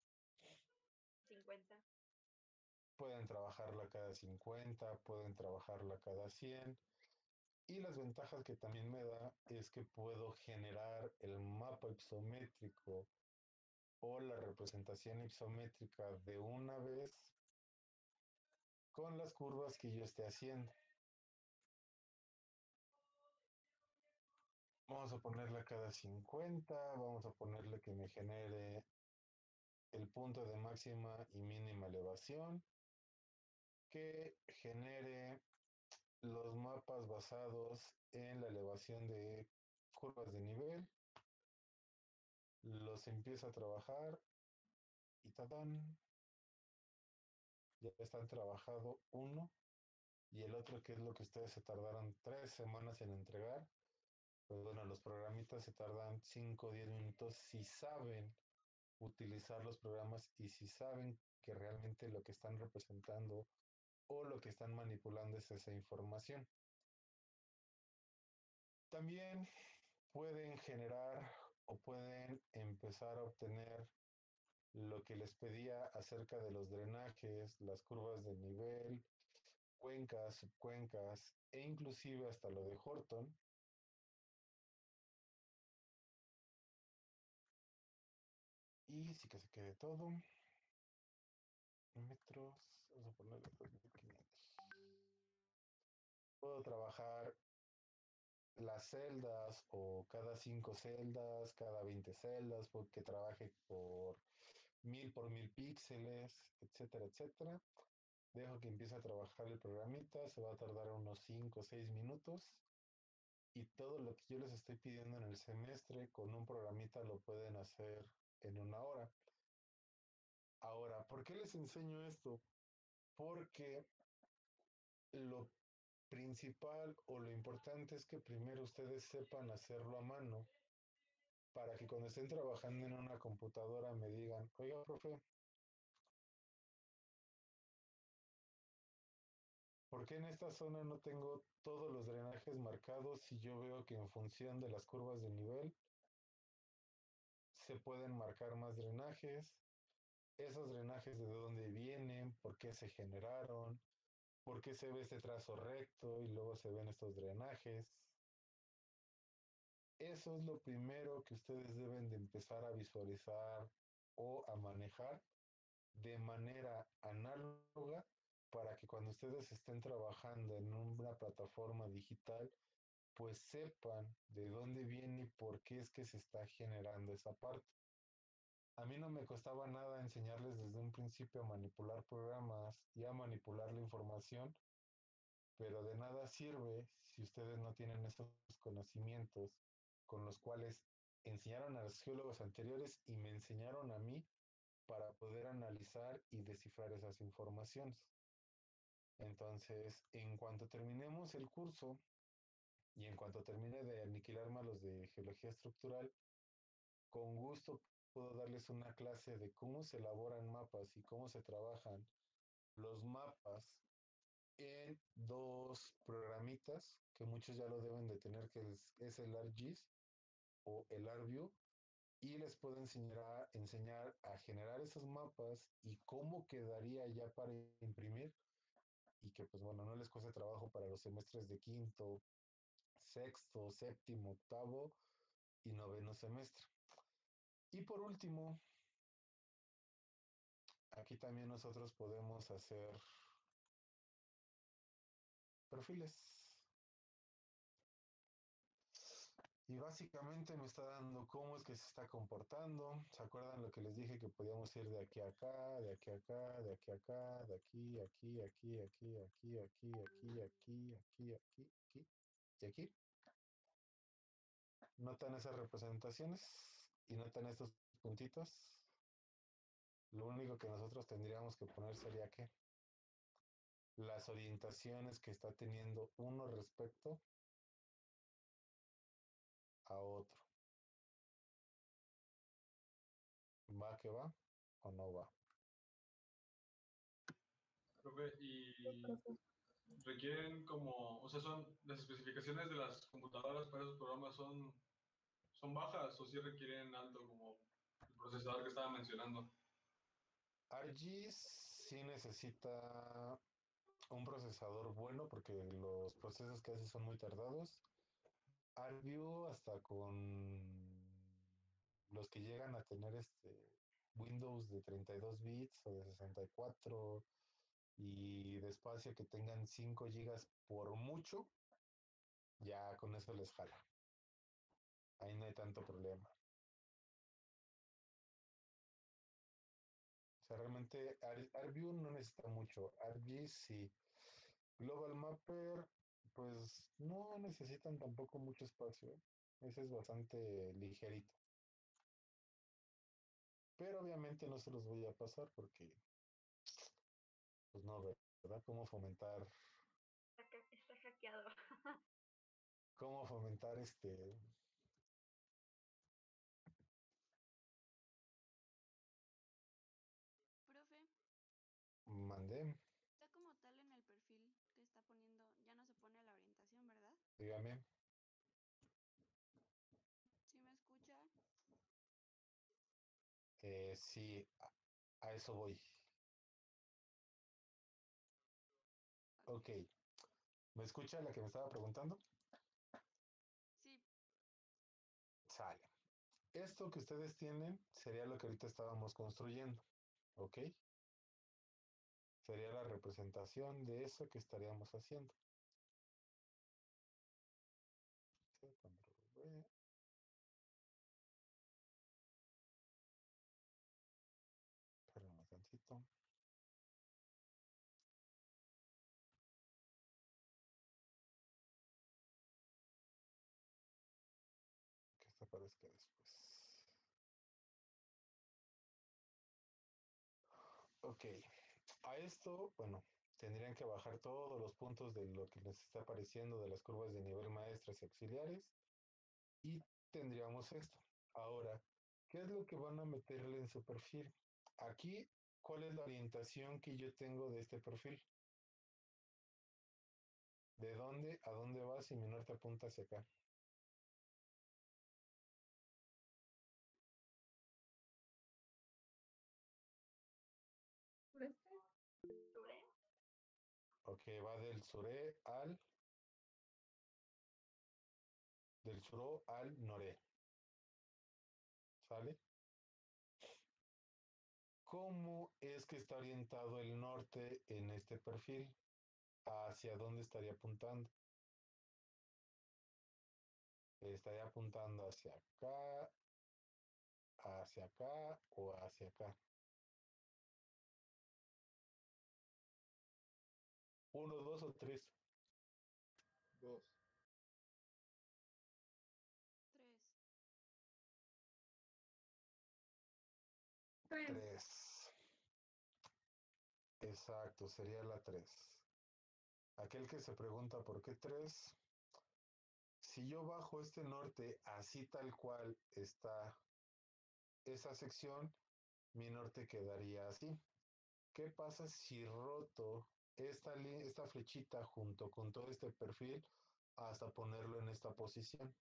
50. Pueden trabajarla cada 50, pueden trabajarla cada 100. Y las ventajas que también me da es que puedo generar el mapa isométrico o la representación isométrica de una vez con las curvas que yo esté haciendo. Vamos a ponerle cada 50, vamos a ponerle que me genere el punto de máxima y mínima elevación, que genere los mapas basados en la elevación de curvas de nivel, los empiezo a trabajar y ¡tadán! Ya están trabajado uno y el otro, que es lo que ustedes se tardaron 3 semanas en entregar. Pues bueno, los programitas se tardan 5 o 10 minutos si saben utilizar los programas y si saben que realmente lo que están representando o lo que están manipulando es esa información. También pueden generar o pueden empezar a obtener lo que les pedía acerca de los drenajes, las curvas de nivel, cuencas, subcuencas e inclusive hasta lo de Horton. Y sí que se quede todo. metros, vamos a ponerle 2500. Puedo trabajar las celdas o cada 5 celdas, cada 20 celdas, porque trabaje por 1000 por 1000 píxeles, etcétera, etcétera. Dejo que empiece a trabajar el programita, se va a tardar unos 5 o 6 minutos y todo lo que yo les estoy pidiendo en el semestre con un programita lo pueden hacer en una hora. Ahora, ¿por qué les enseño esto? Porque lo principal o lo importante es que primero ustedes sepan hacerlo a mano para que cuando estén trabajando en una computadora me digan, oiga, profe, ¿por qué en esta zona no tengo todos los drenajes marcados si yo veo que en función de las curvas de nivel se pueden marcar más drenajes? Esos drenajes de dónde vienen, por qué se generaron, por qué se ve este trazo recto y luego se ven estos drenajes. Eso es lo primero que ustedes deben de empezar a visualizar o a manejar de manera análoga para que cuando ustedes estén trabajando en una plataforma digital, pues sepan de dónde viene y por qué es que se está generando esa parte. A mí no me costaba nada enseñarles desde un principio a manipular programas y a manipular la información, pero de nada sirve si ustedes no tienen esos conocimientos con los cuales enseñaron a los geólogos anteriores y me enseñaron a mí para poder analizar y descifrar esas informaciones. Entonces, en cuanto terminemos el curso y en cuanto termine de aniquilar malos de geología estructural, con gusto puedo darles una clase de cómo se elaboran mapas y cómo se trabajan los mapas en dos programitas que muchos ya lo deben de tener, que es el ArcGIS o el ArcView, y les puedo enseñar a generar esos mapas y cómo quedaría ya para imprimir y que pues bueno, no les cueste trabajo para los semestres de quinto, sexto, séptimo, octavo y noveno semestre. Y por último, aquí también nosotros podemos hacer perfiles. Y básicamente me está dando cómo es que se está comportando. ¿Se acuerdan lo que les dije que podíamos ir de aquí a acá, de aquí a acá, de aquí a acá, de aquí, aquí, aquí, aquí, aquí, aquí, aquí, aquí, aquí, aquí, aquí y aquí? ¿Notan esas representaciones? ¿Y notan estos puntitos? Lo único que nosotros tendríamos que poner sería que las orientaciones que está teniendo uno respecto a otro. ¿Va que va o no va? Profe, y requieren como, o sea, son las especificaciones de las computadoras para esos programas son bajas o sí requieren alto como el procesador que estaba mencionando. ArcGIS sí necesita un procesador bueno porque los procesos que hace son muy tardados. ArcView hasta con los que llegan a tener Windows de 32 bits o de 64 y de espacio que tengan 5 gigas por mucho, ya con eso les jala. Ahí no hay tanto problema. O sea, realmente ArcView no necesita mucho. ArcGIS sí. Global Mapper, pues no necesitan tampoco mucho espacio. Ese es bastante ligerito. Pero obviamente no se los voy a pasar porque, pues no, ¿verdad? Está hackeado. Cómo fomentar Profe, mandé, está como tal en el perfil que está poniendo, ya no se pone la orientación, ¿verdad? dígame. ¿Sí me escucha? Sí, a eso voy. Ok. Ok, ¿me escucha la que me estaba preguntando? Sí, Sale. Esto que ustedes tienen sería lo que ahorita estábamos construyendo, ¿ok? sería la representación de eso que estaríamos haciendo. Control V. Espérame tantito. Que esto aparezca después. Ok. A esto, bueno, tendrían que bajar todos los puntos de lo que les está apareciendo de las curvas de nivel maestras y auxiliares. Y tendríamos esto. Ahora, ¿qué es lo que van a meterle en su perfil? Aquí, ¿cuál es la orientación que yo tengo de este perfil? ¿De dónde a dónde va si mi norte apunta hacia acá? ¿Sureste? ¿Sobre? Ok, va del suré al, del suró al noré. ¿Sale? ¿Cómo es que está orientado el norte en este perfil? ¿Hacia dónde estaría apuntando? ¿Estaría apuntando hacia acá o hacia acá? ¿Uno, dos o tres? 2. 3. Tres. Tres. Exacto, sería la tres. Aquel que se pregunta por qué tres, si yo bajo este norte así tal cual está esa sección, mi norte quedaría así. ¿Qué pasa si roto esta flechita junto con todo este perfil hasta ponerlo en esta posición?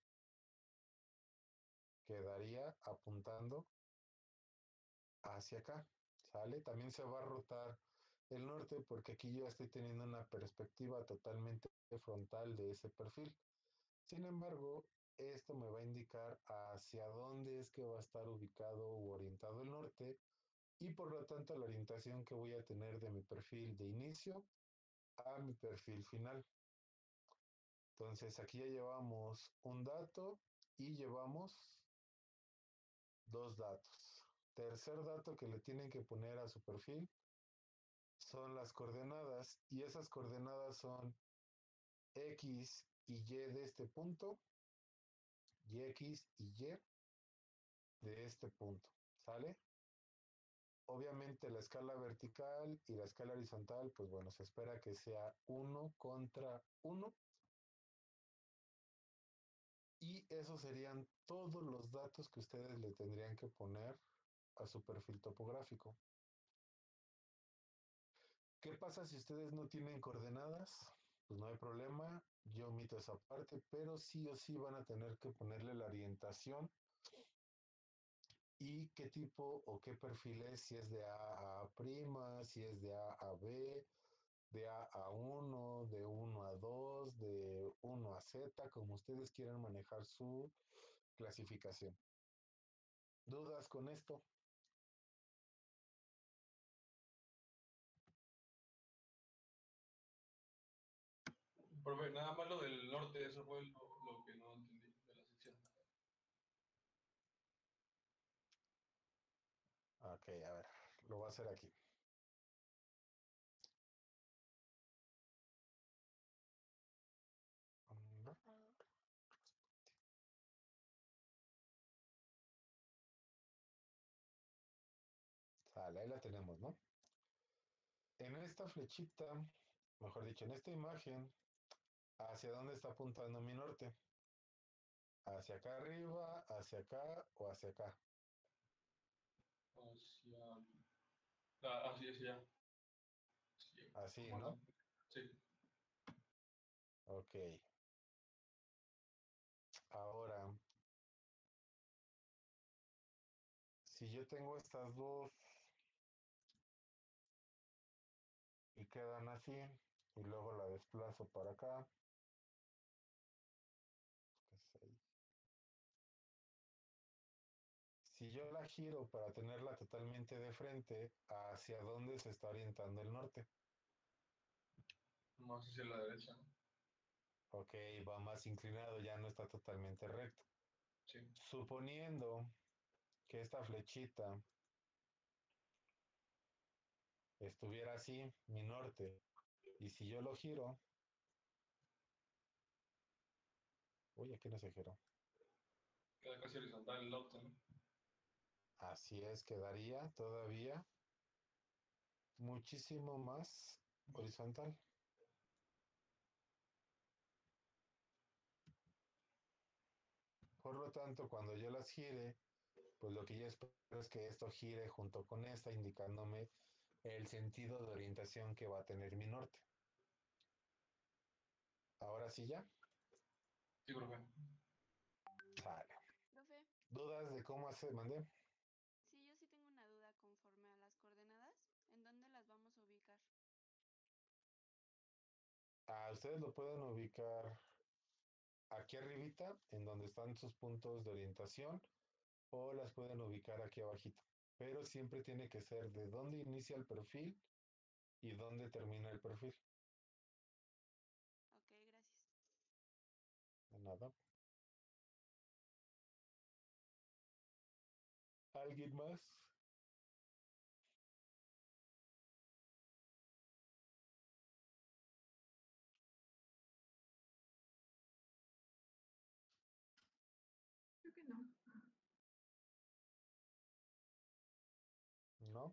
Quedaría apuntando hacia acá, ¿sale? También se va a rotar el norte porque aquí yo estoy teniendo una perspectiva totalmente frontal de ese perfil. Sin embargo, esto me va a indicar hacia dónde es que va a estar ubicado o orientado el norte y por lo tanto la orientación que voy a tener de mi perfil de inicio a mi perfil final. Entonces aquí ya llevamos un dato y llevamos dos datos. Tercer dato que le tienen que poner a su perfil son las coordenadas y esas coordenadas son X y Y de este punto y X y Y de este punto. ¿Sale? Obviamente la escala vertical y la escala horizontal, pues bueno, se espera que sea 1 contra 1. Y esos serían todos los datos que ustedes le tendrían que poner a su perfil topográfico. ¿Qué pasa si ustedes no tienen coordenadas? Pues no hay problema, yo omito esa parte, pero sí o sí van a tener que ponerle la orientación y qué tipo o qué perfil es, si es de A a A', si es de A a B, de A a 1, de 1 a 2, de 1 a Z, como ustedes quieran manejar su clasificación. ¿Dudas con esto? Profe, nada más lo del norte, eso fue lo que no entendí de la sección. Ok, a ver, lo voy a hacer aquí. Sale, ahí la tenemos, ¿no? En esta flechita, mejor dicho, en esta imagen, ¿hacia dónde está apuntando mi norte? ¿Hacia acá arriba, hacia acá o hacia acá? Hacia... Ah, así es, ya. Sí, Así, como ¿no? sí. Ok. Ahora, si yo tengo estas dos y quedan así, y luego la desplazo para acá, que es ahí. Si yo la giro para tenerla totalmente de frente, ¿hacia dónde se está orientando el norte? Más hacia la derecha, ¿no? Ok, va más inclinado, ya no está totalmente recto. Sí. Suponiendo que esta flechita estuviera así, mi norte, y si yo lo giro, uy, aquí no se giró. Queda casi horizontal el norte, ¿no? Así es, quedaría todavía muchísimo más horizontal. Por lo tanto, cuando yo las gire, pues lo que yo espero es que esto gire junto con esta, indicándome el sentido de orientación que va a tener mi norte. Ahora sí ya. Sí, profe. Sale. Profe, ¿Dudas de cómo hacer? ¿Mandé? sí, yo sí tengo una duda conforme a las coordenadas. ¿En dónde las vamos a ubicar? Ustedes lo pueden ubicar aquí arribita, en donde están sus puntos de orientación, o las pueden ubicar aquí abajito. Pero siempre tiene que ser de dónde inicia el perfil y dónde termina el perfil. Ok, gracias. De nada. ¿Alguien más? Creo que no. ¿No?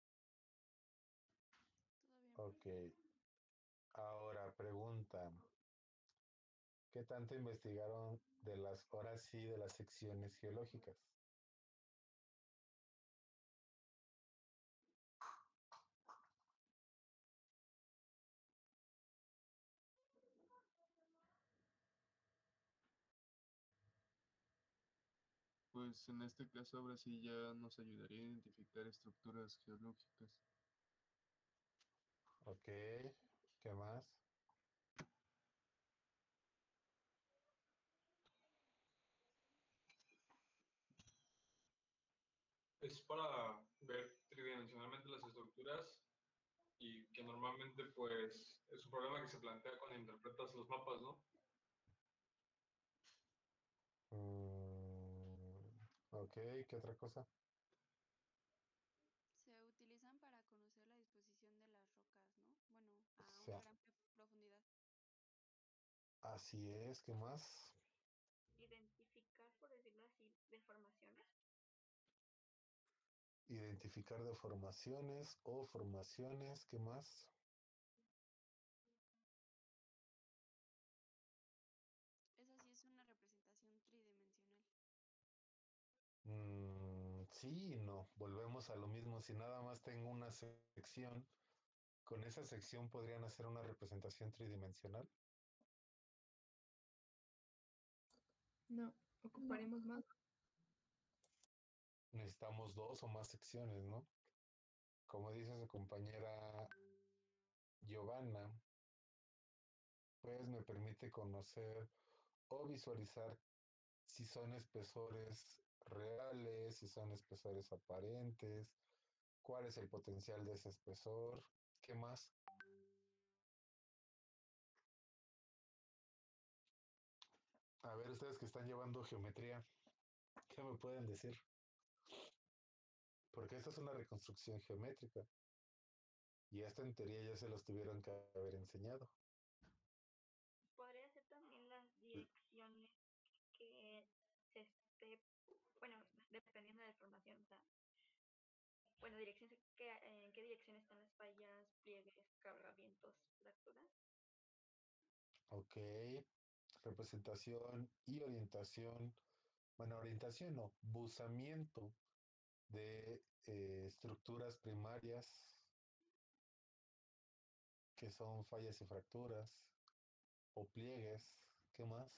¿Todo bien, Ok. profe? Ahora pregunta. ¿Qué tanto investigaron de las horas sí de las secciones geológicas? Pues en este caso ahora sí ya nos ayudaría a identificar estructuras geológicas. Ok. ¿Qué más? Es para ver tridimensionalmente las estructuras y que normalmente pues es un problema que se plantea cuando interpretas los mapas, ¿no? Ok, ¿qué otra cosa? Se utilizan para conocer la disposición de las rocas, ¿no? Bueno, O a una sea, gran profundidad. así es, ¿qué más? Identificar, por decirlo así, deformaciones. Identificar deformaciones o formaciones, ¿qué más? Esa sí es una representación tridimensional. Sí y no, volvemos a lo mismo. Si nada más tengo una sección, con esa sección podrían hacer una representación tridimensional. No, ocuparemos más. Necesitamos dos o más secciones, ¿no? Como dice su compañera Giovanna, pues me permite conocer o visualizar si son espesores reales, si son espesores aparentes, cuál es el potencial de ese espesor, ¿qué más? A ver, ustedes que están llevando geometría, ¿qué me pueden decir? Porque esta es una reconstrucción geométrica y esta en teoría ya se los tuvieron que haber enseñado. Podría ser también las direcciones que se esté, bueno, dependiendo de la formación, o sea, bueno, direcciones que, en qué dirección están las fallas, pliegues, cargamientos, fracturas. Ok, representación y orientación, bueno, orientación no, buzamiento de estructuras primarias que son fallas y fracturas o pliegues, ¿qué más?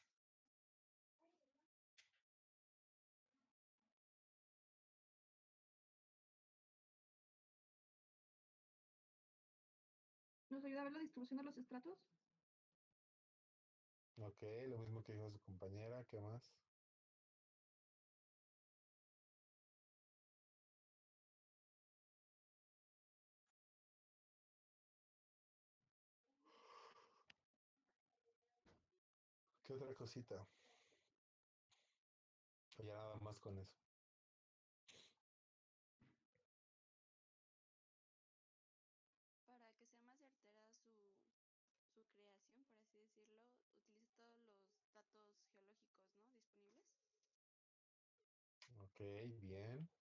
¿Nos ayuda a ver la distribución de los estratos? Ok, lo mismo que dijo su compañera, ¿qué más? ¿Qué otra cosita? O ya nada más con eso. Para que sea más certera su creación, por así decirlo, utiliza todos los datos geológicos, ¿no? Disponibles. Ok, bien.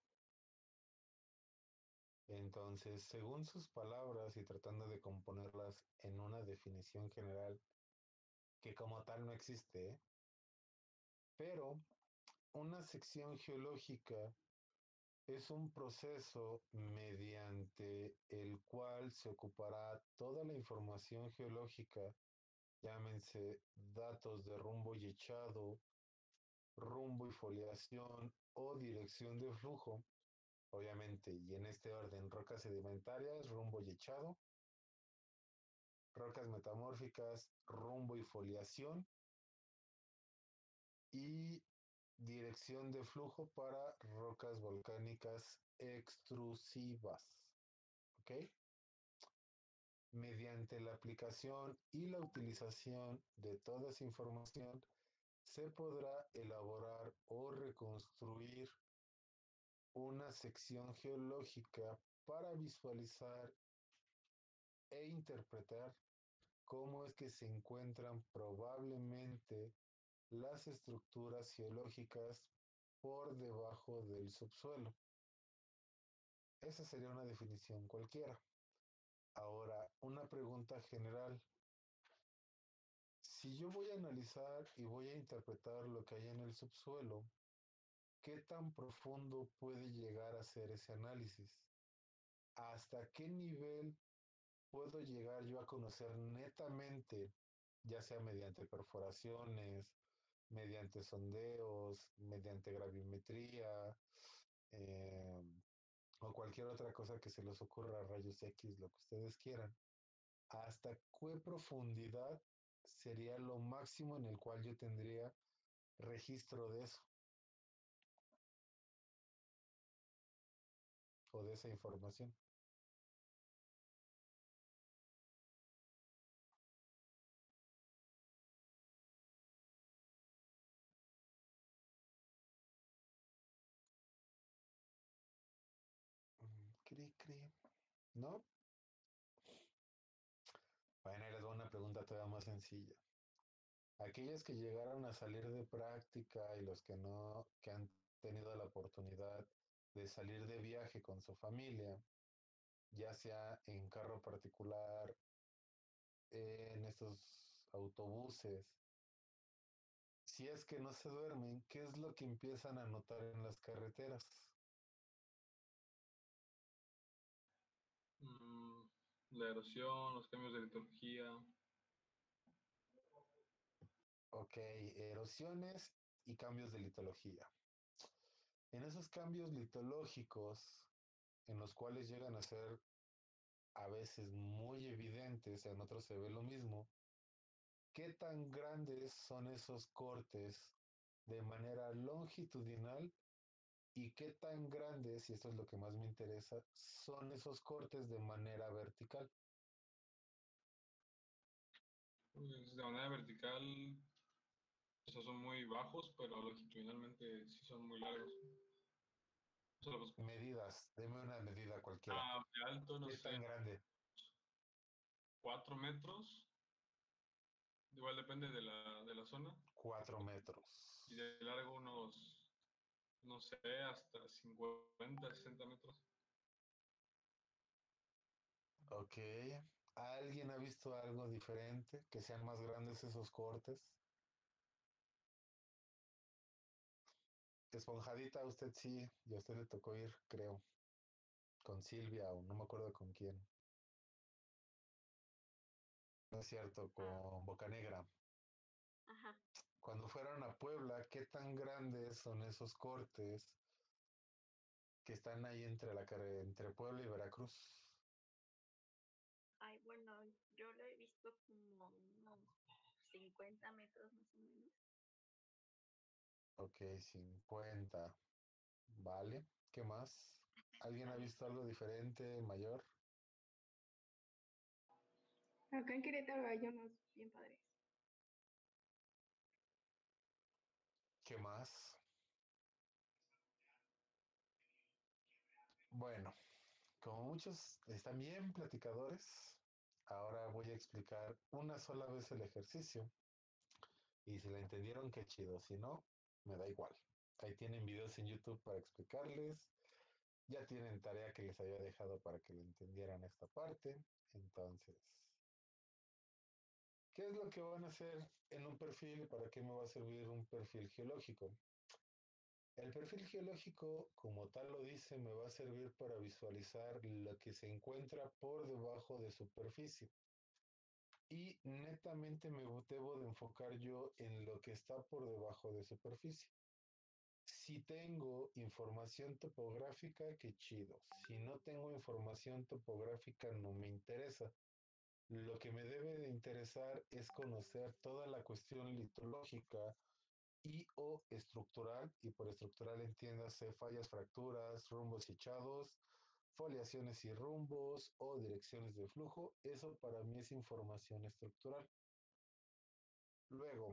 Entonces, según sus palabras y tratando de componerlas en una definición general que como tal no existe, pero una sección geológica es un proceso mediante el cual se ocupará toda la información geológica, llámense datos de rumbo y echado, rumbo y foliación o dirección de flujo, obviamente, y en este orden, rocas sedimentarias, rumbo y echado, rocas metamórficas, rumbo y foliación, y dirección de flujo para rocas volcánicas extrusivas. ¿Ok? Mediante la aplicación y la utilización de toda esa información, se podrá elaborar o reconstruir una sección geológica para visualizar e interpretar cómo es que se encuentran probablemente las estructuras geológicas por debajo del subsuelo. Esa sería una definición cualquiera. Ahora, una pregunta general. Si yo voy a analizar y voy a interpretar lo que hay en el subsuelo, ¿qué tan profundo puede llegar a ser ese análisis? ¿Hasta qué nivel puedo llegar yo a conocer netamente, ya sea mediante perforaciones, mediante sondeos, mediante gravimetría, eh, o cualquier otra cosa que se les ocurra, rayos X, lo que ustedes quieran? ¿Hasta qué profundidad sería lo máximo en el cual yo tendría registro de eso o de esa información? Cri, cri. ¿No? Bueno, ahí les doy una pregunta todavía más sencilla. Aquellos que llegaron a salir de práctica y los que no, que han tenido la oportunidad de salir de viaje con su familia, ya sea en carro particular, en estos autobuses, si es que no se duermen, ¿qué es lo que empiezan a notar en las carreteras? La erosión, los cambios de litología. Ok, erosiones y cambios de litología. En esos cambios litológicos, en los cuales llegan a ser a veces muy evidentes, en otros se ve lo mismo, ¿qué tan grandes son esos cortes de manera longitudinal y qué tan grandes, y esto es lo que más me interesa, son esos cortes de manera vertical? Pues, de manera vertical, o sea, son muy bajos, pero longitudinalmente sí son muy largos. O sea, Medidas, deme una medida cualquiera. de alto, no ¿Qué sé, tan grande? 4 metros. Igual depende de la zona. 4 metros. Y de largo unos, no sé, hasta 50, 60 metros. Ok. ¿Alguien ha visto algo diferente? ¿Que sean más grandes esos cortes? Esponjadita, usted sí, y a usted le tocó ir, creo, con Silvia o no me acuerdo con quién. No es cierto, Ah, con Bocanegra. ajá. Cuando fueron a Puebla, ¿qué tan grandes son esos cortes que están ahí entre entre Puebla y Veracruz? Ay, bueno, yo lo he visto como unos 50 metros más o menos. Ok, 50. Vale. ¿Qué más? ¿Alguien ha visto algo diferente, mayor? Acá en Querétaro hay unos bien padres. ¿Qué más? Bueno, como muchos están bien platicadores, ahora voy a explicar una sola vez el ejercicio y si la entendieron, qué chido, si no, me da igual. Ahí tienen videos en YouTube para explicarles, ya tienen tarea que les había dejado para que lo entendieran esta parte, entonces, ¿qué es lo que van a hacer en un perfil y para qué me va a servir un perfil geológico? El perfil geológico, como tal lo dice, me va a servir para visualizar lo que se encuentra por debajo de superficie. Y netamente me debo de enfocar yo en lo que está por debajo de superficie. Si tengo información topográfica, qué chido. Si no tengo información topográfica, no me interesa. Lo que me debe de interesar es conocer toda la cuestión litológica y o estructural, y por estructural entiéndase fallas, fracturas, rumbos y echados, foliaciones y rumbos o direcciones de flujo. Eso para mí es información estructural. Luego,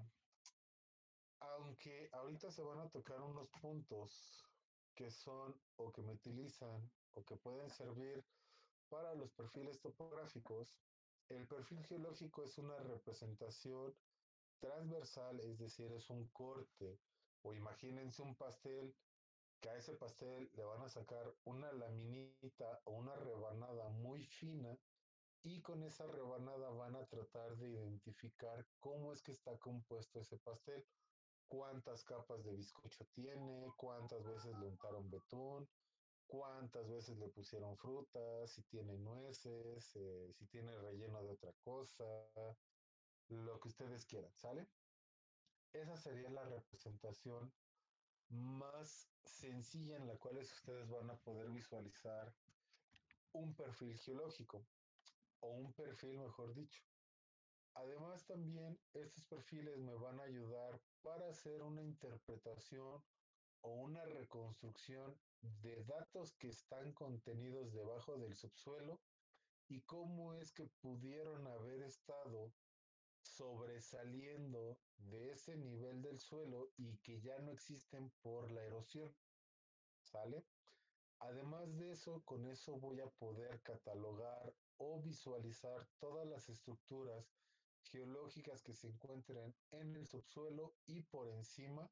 aunque ahorita se van a tocar unos puntos que son o que me utilizan o que pueden servir para los perfiles topográficos, el perfil geológico es una representación transversal, es decir, es un corte, o imagínense un pastel, que a ese pastel le van a sacar una laminita o una rebanada muy fina y con esa rebanada van a tratar de identificar cómo es que está compuesto ese pastel, cuántas capas de bizcocho tiene, cuántas veces le untaron betún, cuántas veces le pusieron frutas, si tiene nueces, si tiene relleno de otra cosa, lo que ustedes quieran, ¿sale? Esa sería la representación más sencilla en la cual ustedes van a poder visualizar un perfil geológico o un perfil, mejor dicho. Además, también estos perfiles me van a ayudar para hacer una interpretación o una reconstrucción de datos que están contenidos debajo del subsuelo y cómo es que pudieron haber estado sobresaliendo de ese nivel del suelo y que ya no existen por la erosión, ¿sale? Además de eso, con eso voy a poder catalogar o visualizar todas las estructuras geológicas que se encuentren en el subsuelo y por encima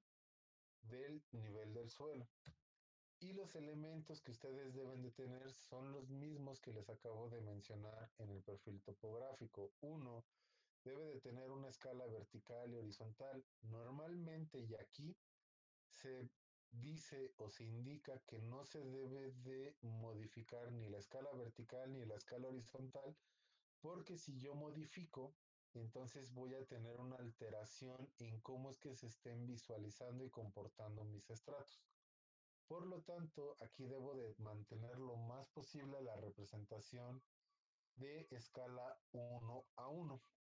del nivel del suelo. Y los elementos que ustedes deben de tener son los mismos que les acabo de mencionar en el perfil topográfico. Uno, debe de tener una escala vertical y horizontal. Normalmente, y aquí se dice o se indica que no se debe de modificar ni la escala vertical ni la escala horizontal, porque si yo modifico, entonces voy a tener una alteración en cómo es que se estén visualizando y comportando mis estratos. Por lo tanto, aquí debo de mantener lo más posible la representación de escala 1:1.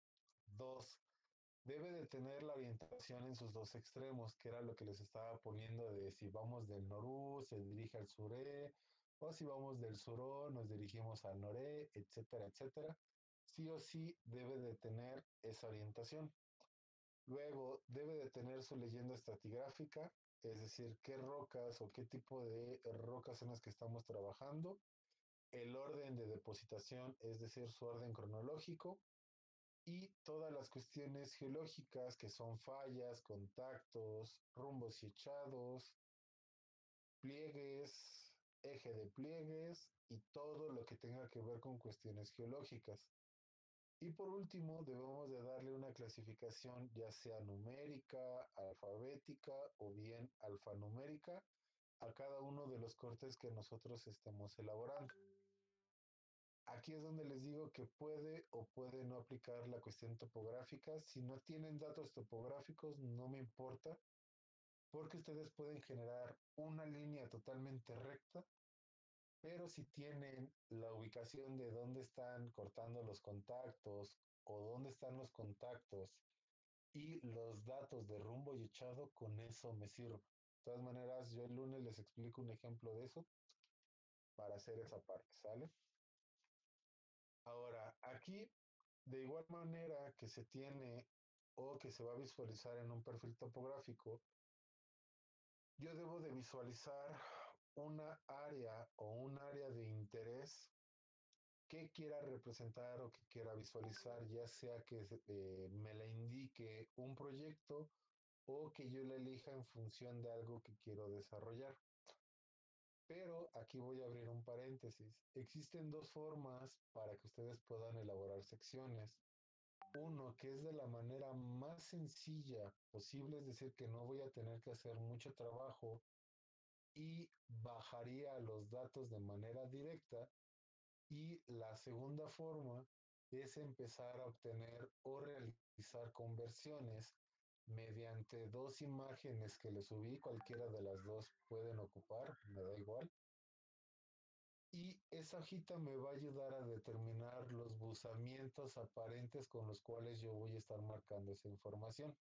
2. Debe de tener la orientación en sus dos extremos, que era lo que les estaba poniendo de si vamos del norú, se dirige al suré, o si vamos del suró, nos dirigimos al noré, etcétera, etcétera. Sí o sí debe de tener esa orientación. Luego debe de tener su leyenda estratigráfica, es decir, qué rocas o qué tipo de rocas son las que estamos trabajando, el orden de depositación, es decir, su orden cronológico, y todas las cuestiones geológicas que son fallas, contactos, rumbos y echados, pliegues, eje de pliegues y todo lo que tenga que ver con cuestiones geológicas. Y por último, debemos de darle una clasificación ya sea numérica, alfabética o bien alfanumérica a cada uno de los cortes que nosotros estemos elaborando. Aquí es donde les digo que puede o puede no aplicar la cuestión topográfica. Si no tienen datos topográficos, no me importa, porque ustedes pueden generar una línea totalmente recta, pero si tienen la ubicación de dónde están cortando los contactos o dónde están los contactos y los datos de rumbo y echado, con eso me sirve. De todas maneras, yo el lunes les explico un ejemplo de eso para hacer esa parte, ¿sale? Ahora, aquí, de igual manera que se tiene o que se va a visualizar en un perfil topográfico, yo debo de visualizar una área o un área de interés que quiera representar o que quiera visualizar, ya sea que me la indique un proyecto o que yo la elija en función de algo que quiero desarrollar. Pero aquí voy a abrir un paréntesis. Existen dos formas para que ustedes puedan elaborar secciones. Uno, que es de la manera más sencilla posible, es decir, que no voy a tener que hacer mucho trabajo y bajaría los datos de manera directa. Y la segunda forma es empezar a obtener o realizar conversiones mediante dos imágenes que le subí, cualquiera de las dos pueden ocupar, me da igual. Y esa hojita me va a ayudar a determinar los buzamientos aparentes con los cuales yo voy a estar marcando esa información.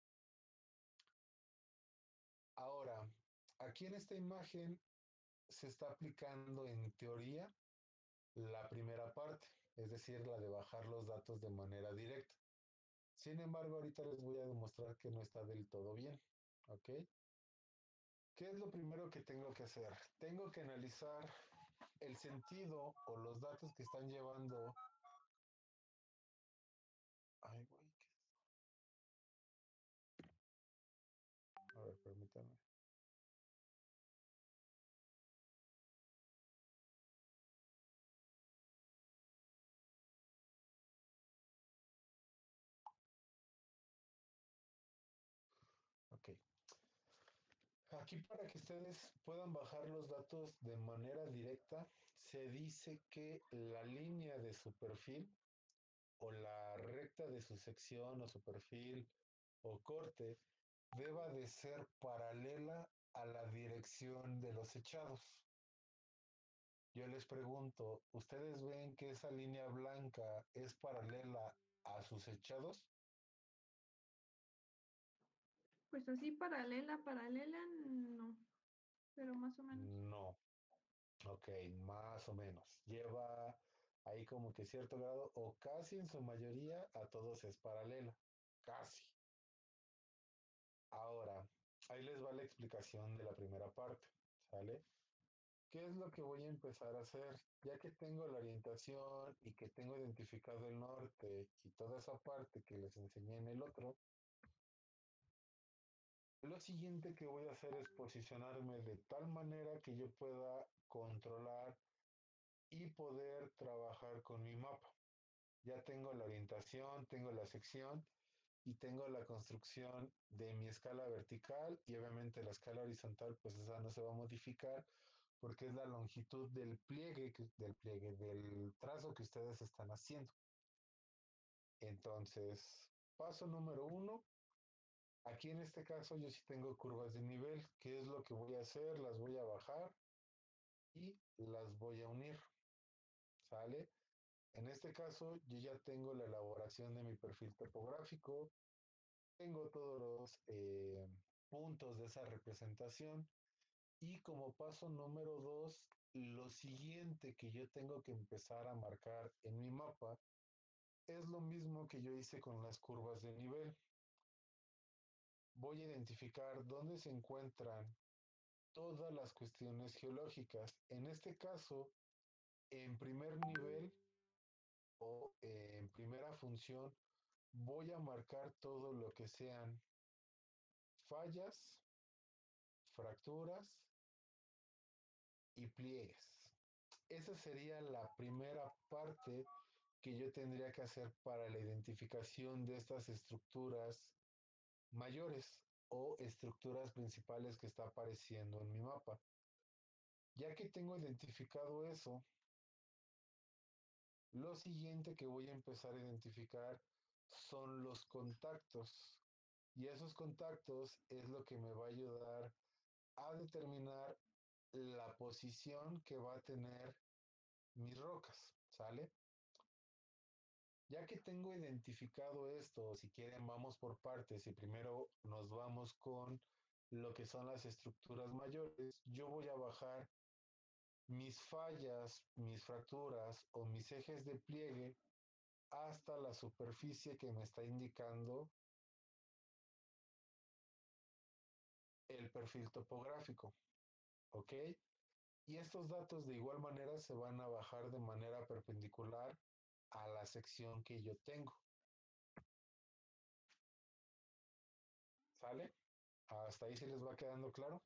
Ahora, aquí en esta imagen se está aplicando en teoría la primera parte, es decir, la de bajar los datos de manera directa. Sin embargo, ahorita les voy a demostrar que no está del todo bien, ¿ok? ¿Qué es lo primero que tengo que hacer? Tengo que analizar el sentido o los datos que están llevando. Ay, güey, ¿qué es? A ver, permítanme. Ok. Aquí para que ustedes puedan bajar los datos de manera directa, se dice que la línea de su perfil o la recta de su sección o su perfil o corte deba de ser paralela a la dirección de los echados. Yo les pregunto, ¿ustedes ven que esa línea blanca es paralela a sus echados? Pues así paralela, no, pero más o menos. No. Ok, más o menos. Lleva ahí como que cierto grado o casi en su mayoría a todos es paralela. Casi. Ahora, ahí les va la explicación de la primera parte, ¿sale? ¿Qué es lo que voy a empezar a hacer? Ya que tengo la orientación y que tengo identificado el norte y toda esa parte que les enseñé en el otro, lo siguiente que voy a hacer es posicionarme de tal manera que yo pueda controlar y poder trabajar con mi mapa. Ya tengo la orientación, tengo la sección y tengo la construcción de mi escala vertical y obviamente la escala horizontal, pues esa no se va a modificar porque es la longitud del del trazo que ustedes están haciendo. Entonces, paso número uno, aquí en este caso yo sí tengo curvas de nivel. ¿Qué es lo que voy a hacer? Las voy a bajar y las voy a unir, ¿sale? En este caso yo ya tengo la elaboración de mi perfil topográfico, tengo todos los puntos de esa representación y como paso número dos, lo siguiente que yo tengo que empezar a marcar en mi mapa es lo mismo que yo hice con las curvas de nivel. Voy a identificar dónde se encuentran todas las cuestiones geológicas. En este caso, en primer nivel o en primera función, voy a marcar todo lo que sean fallas, fracturas y pliegues. Esa sería la primera parte que yo tendría que hacer para la identificación de estas estructuras mayores o estructuras principales que está apareciendo en mi mapa. Ya que tengo identificado eso, lo siguiente que voy a empezar a identificar son los contactos. Y esos contactos es lo que me va a ayudar a determinar la posición que va a tener mis rocas, ¿sale? Ya que tengo identificado esto, si quieren vamos por partes y primero nos vamos con lo que son las estructuras mayores, yo voy a bajar mis fallas, mis fracturas o mis ejes de pliegue hasta la superficie que me está indicando el perfil topográfico, ¿ok? Y estos datos de igual manera se van a bajar de manera perpendicular a la sección que yo tengo. ¿Sale? ¿Hasta ahí se les va quedando claro?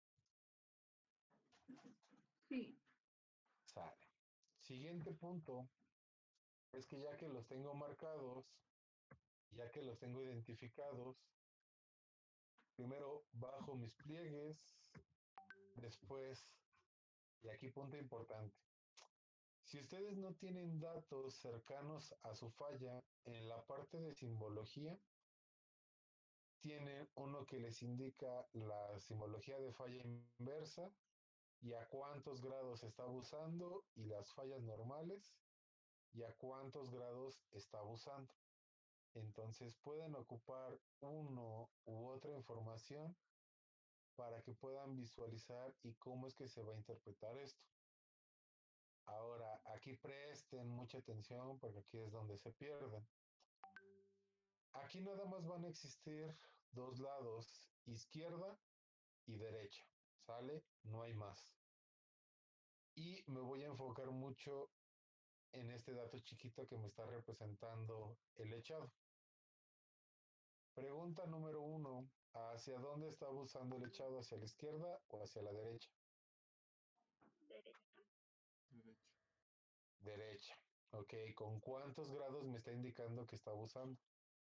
Sí. Sale. Siguiente punto es que ya que los tengo marcados, ya que los tengo identificados, primero bajo mis pliegues, después, y aquí punto importante, si ustedes no tienen datos cercanos a su falla, en la parte de simbología, tienen uno que les indica la simbología de falla inversa y a cuántos grados está abusando y las fallas normales y a cuántos grados está abusando. Entonces pueden ocupar uno u otra información para que puedan visualizar y cómo es que se va a interpretar esto. Ahora, aquí presten mucha atención porque aquí es donde se pierden. Aquí nada más van a existir dos lados, izquierda y derecha, ¿sale? No hay más. Y me voy a enfocar mucho en este dato chiquito que me está representando el echado. Pregunta número 1, ¿hacia dónde está abusando el echado? ¿Hacia la izquierda o hacia la derecha? Derecha. Derecho. Derecha. Ok, ¿con cuántos grados me está indicando que está abusando?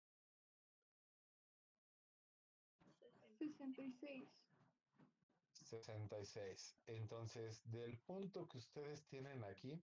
66. 66. Entonces, del punto que ustedes tienen aquí,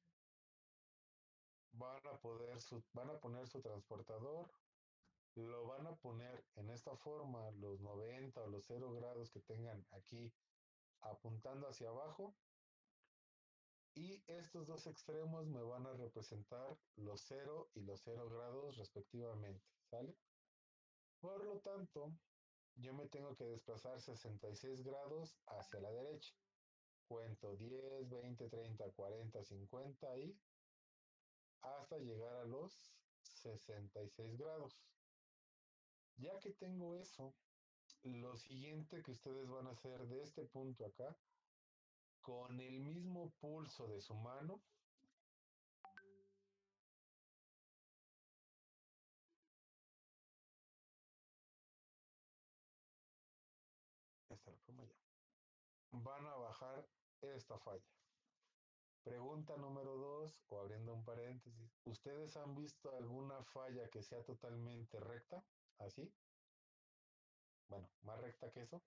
van a poner su transportador, lo van a poner en esta forma, los 90 o los 0 grados que tengan aquí apuntando hacia abajo, y estos dos extremos me van a representar los 0 y los 0 grados respectivamente, ¿sale? Por lo tanto, yo me tengo que desplazar 66 grados hacia la derecha. Cuento 10, 20, 30, 40, 50 y hasta llegar a los 66 grados. Ya que tengo eso, lo siguiente que ustedes van a hacer de este punto acá, con el mismo pulso de su mano, esta la pluma ya, van a bajar esta falla. Pregunta número 2, o abriendo un paréntesis, ¿ustedes han visto alguna falla que sea totalmente recta? ¿Así? Bueno, más recta que eso.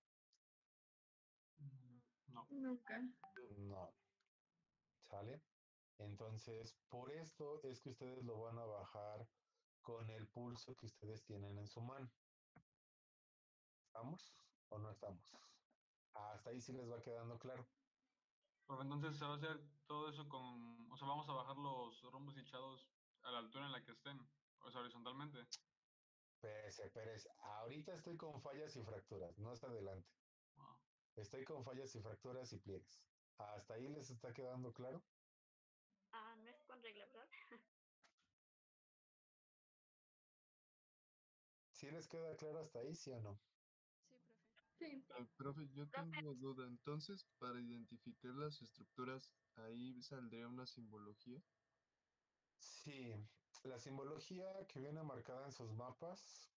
No. Nunca. No, ¿sale? Entonces, por esto es que ustedes lo van a bajar con el pulso que ustedes tienen en su mano. ¿Estamos o no estamos? Hasta ahí sí les va quedando claro. Pero entonces se va a hacer todo eso con, o sea, vamos a bajar los rombos y echados a la altura en la que estén, o sea, horizontalmente. Pérez, ahorita estoy con fallas y fracturas, no está adelante. Ah, Estoy con fallas y fracturas y pliegues. ¿Hasta ahí les está quedando claro? Ah, no es con regla, ¿verdad? ¿Sí les queda claro hasta ahí, sí o no? Sí, profe. Sí. Profe, yo Profe, tengo duda. Entonces, para identificar las estructuras, ahí saldría una simbología. Sí, la simbología que viene marcada en sus mapas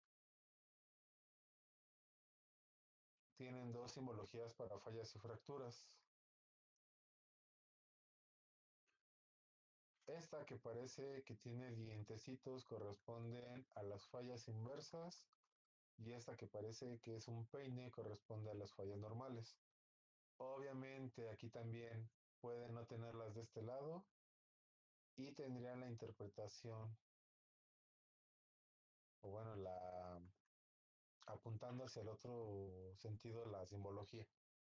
tienen dos simbologías para fallas y fracturas. Esta que parece que tiene dientecitos corresponde a las fallas inversas y esta que parece que es un peine corresponde a las fallas normales. Obviamente aquí también pueden no tenerlas de este lado y tendrían la interpretación, o bueno, apuntando hacia el otro sentido la simbología.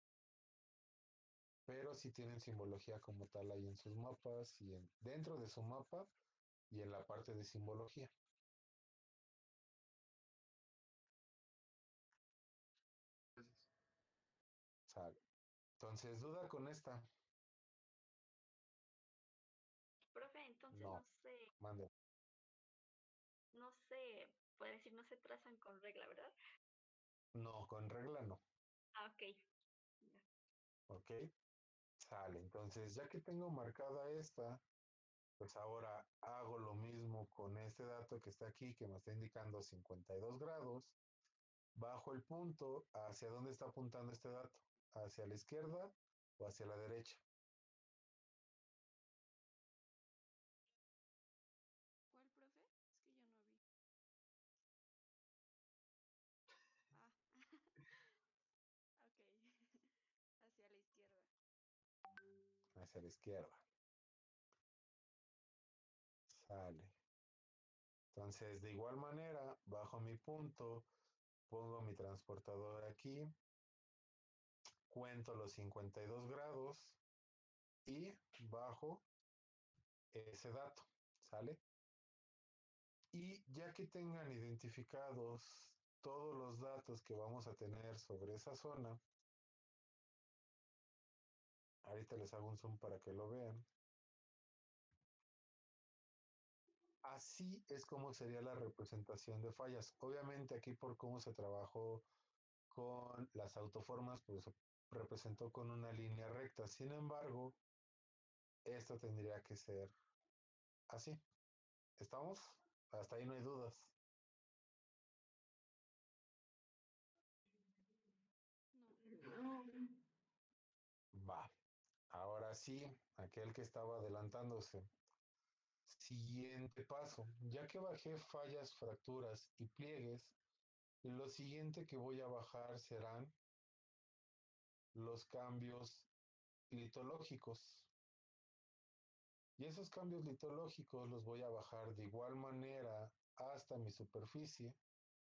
Pero sí tienen simbología como tal ahí en sus mapas y dentro de su mapa y en la parte de simbología. Gracias. ¿Sale? Entonces, duda con esta. profe, entonces No, mande. no se, puede decir, no se trazan con regla, ¿verdad? No, con regla no. Ok. Ya. ¿Ok? Sale. Entonces, ya que tengo marcada esta, pues ahora hago lo mismo con este dato que está aquí, que me está indicando 52 grados. Bajo el punto, ¿hacia dónde está apuntando este dato? ¿Hacia la izquierda o hacia la derecha? ¿Cuál, profe? Es que yo no vi. Ah, ok. Hacia la izquierda. Hacia la izquierda. Sale. Entonces, de igual manera, bajo mi punto, pongo mi transportador aquí, cuento los 52 grados y bajo ese dato. ¿Sale? Y ya que tengan identificados todos los datos que vamos a tener sobre esa zona, ahorita les hago un zoom para que lo vean. Así es como sería la representación de fallas. Obviamente aquí por cómo se trabajó con las autoformas, pues se representó con una línea recta. Sin embargo, esto tendría que ser así. ¿Estamos? Hasta ahí no hay dudas. No. No. Va. Ahora sí, aquel que estaba adelantándose. Siguiente paso. Ya que bajé fallas, fracturas y pliegues, lo siguiente que voy a bajar serán los cambios litológicos. Y esos cambios litológicos los voy a bajar de igual manera hasta mi superficie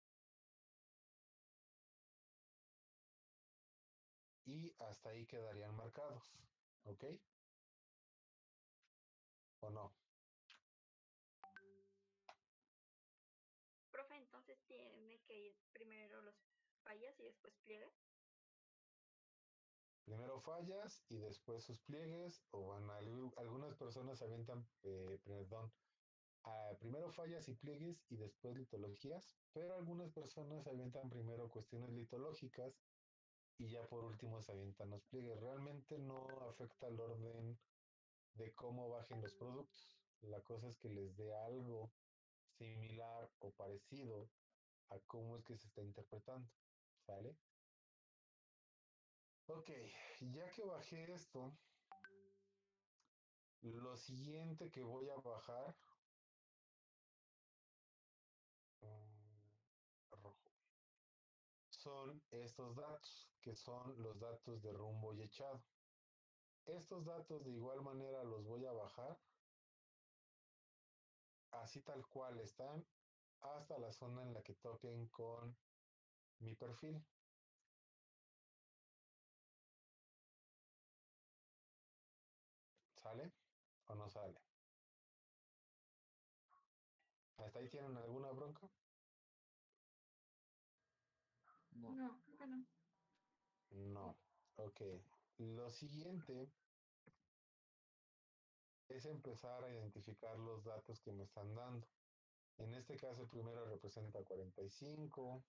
y hasta ahí quedarían marcados. ¿Ok? ¿O no? Profe, entonces tiene que ir primero los fallas y después pliegues. Primero fallas y después sus pliegues, o bueno, algunas personas avientan, perdón, primero fallas y pliegues y después litologías, pero algunas personas avientan primero cuestiones litológicas y ya por último se avientan los pliegues. Realmente no afecta el orden de cómo bajen los productos. La cosa es que les dé algo similar o parecido a cómo es que se está interpretando. ¿Sale? Ok, ya que bajé esto, lo siguiente que voy a bajar, rojo, son estos datos, que son los datos de rumbo y echado. Estos datos de igual manera los voy a bajar, así tal cual están, hasta la zona en la que toquen con mi perfil. ¿Sale o no sale? ¿Hasta ahí tienen alguna bronca? No. No, creo que no. No. Ok. Lo siguiente es empezar a identificar los datos que me están dando. En este caso, el primero representa 45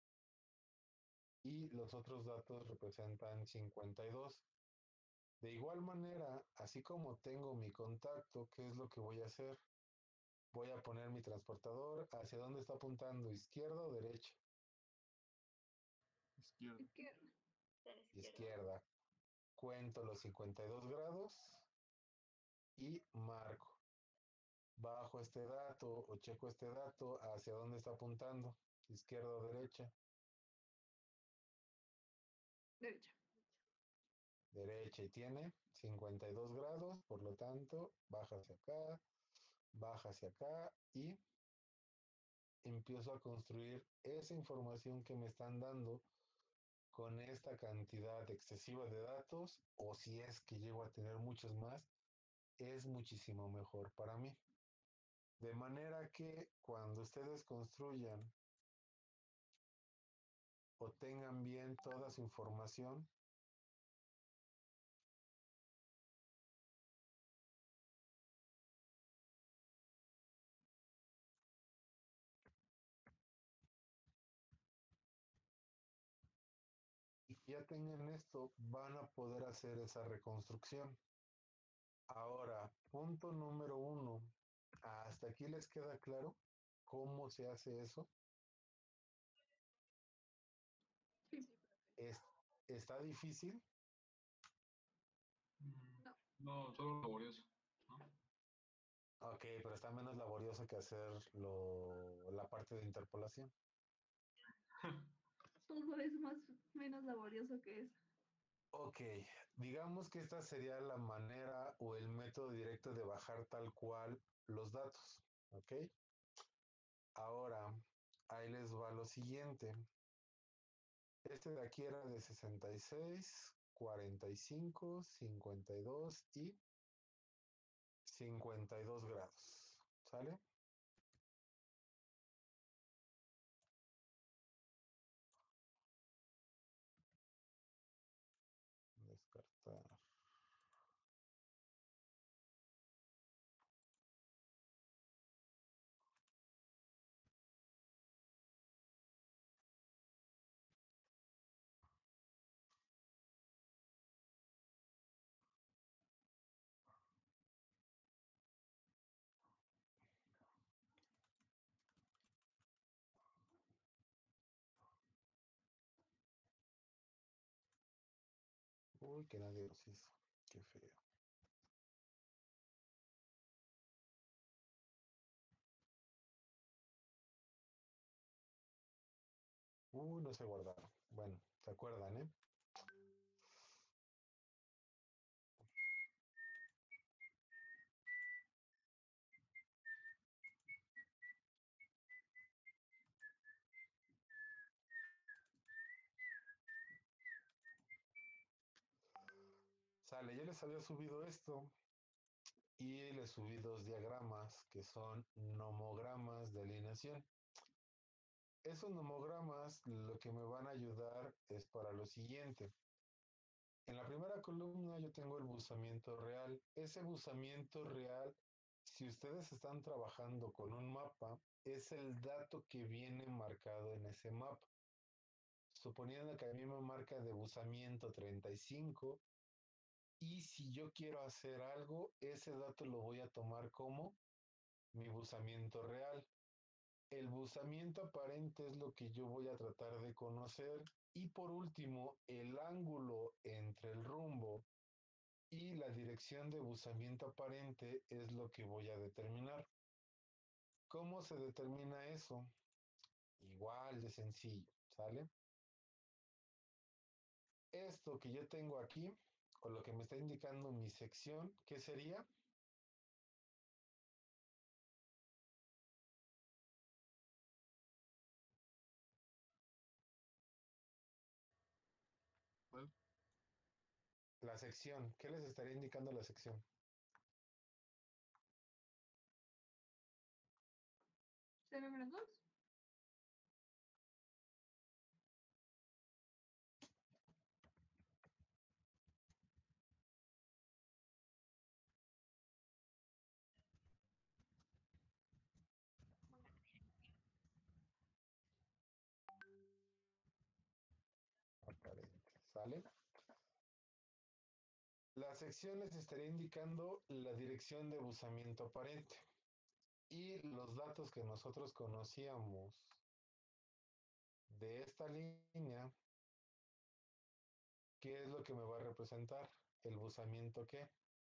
y los otros datos representan 52. De igual manera, así como tengo mi contacto, ¿qué es lo que voy a hacer? Voy a poner mi transportador hacia dónde está apuntando, izquierda o derecha. Izquierda. Izquierda. De la izquierda. Izquierda. Cuento los 52 grados y marco. Bajo este dato o checo este dato hacia dónde está apuntando, izquierda o derecha. Derecha. Derecha y tiene 52 grados, por lo tanto, baja hacia acá y empiezo a construir esa información que me están dando con esta cantidad excesiva de datos, o si es que llego a tener muchos más, es muchísimo mejor para mí. De manera que cuando ustedes construyan o tengan bien toda su información, y ya ya tengan esto, van a poder hacer esa reconstrucción. Ahora, punto número 1. ¿Hasta aquí les queda claro cómo se hace eso? Sí. ¿Está difícil? No, solo laborioso, ¿no? Ok, pero está menos laborioso que hacer la parte de interpolación. Todo es menos laborioso que eso. Ok, digamos que esta sería la manera o el método directo de bajar tal cual los datos. Ok, ahora ahí les va lo siguiente. Este de aquí era de 66, 45, 52 y 52 grados. ¿Sale? Descartar. Uy, que nadie los hizo. Qué feo. Uy, no se guardaron. Bueno, ¿se acuerdan, eh? Sale, yo les había subido esto y les subí dos diagramas que son nomogramas de alineación. Esos nomogramas lo que me van a ayudar es para lo siguiente. En la primera columna yo tengo el buzamiento real. Ese buzamiento real, si ustedes están trabajando con un mapa, es el dato que viene marcado en ese mapa. Suponiendo que a mí me marca de buzamiento 35, y si yo quiero hacer algo, ese dato lo voy a tomar como mi buzamiento real. El buzamiento aparente es lo que yo voy a tratar de conocer. Y por último, el ángulo entre el rumbo y la dirección de buzamiento aparente es lo que voy a determinar. ¿Cómo se determina eso? Igual de sencillo, ¿sale? Esto que yo tengo aquí, o lo que me está indicando mi sección, ¿qué sería? ¿Cuál? La sección. ¿Qué les estaría indicando la sección? 0,2. Aparente, ¿sale? La sección les estaría indicando la dirección de buzamiento aparente. Y los datos que nosotros conocíamos de esta línea, ¿qué es lo que me va a representar? ¿El buzamiento qué?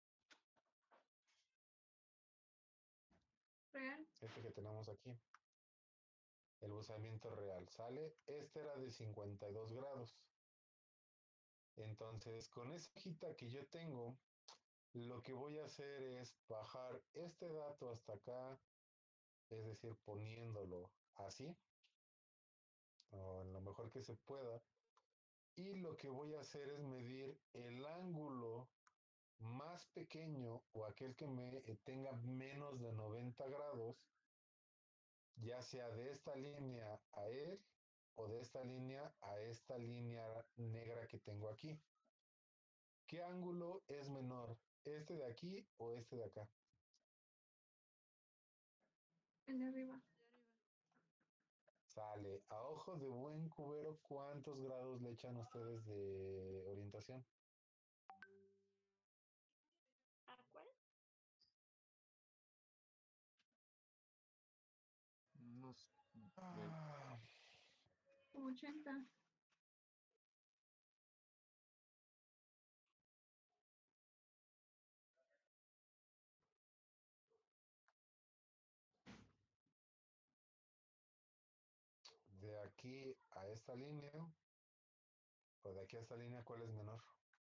Real. Este que tenemos aquí. El buzamiento real, ¿sale? Este era de 52 grados. Entonces, con esa hojita que yo tengo, lo que voy a hacer es bajar este dato hasta acá, es decir, poniéndolo así, o en lo mejor que se pueda. Y lo que voy a hacer es medir el ángulo más pequeño o aquel que me tenga menos de 90 grados, ya sea de esta línea a él o de esta línea a esta línea negra que tengo aquí. ¿Qué ángulo es menor? ¿Este de aquí o este de acá? El de arriba. Sale. A ojo de buen cubero, ¿cuántos grados le echan ustedes de orientación? ¿A cuál? Unos Ah, Como 80. de aquí a esta línea, o de aquí a esta línea, ¿cuál es menor?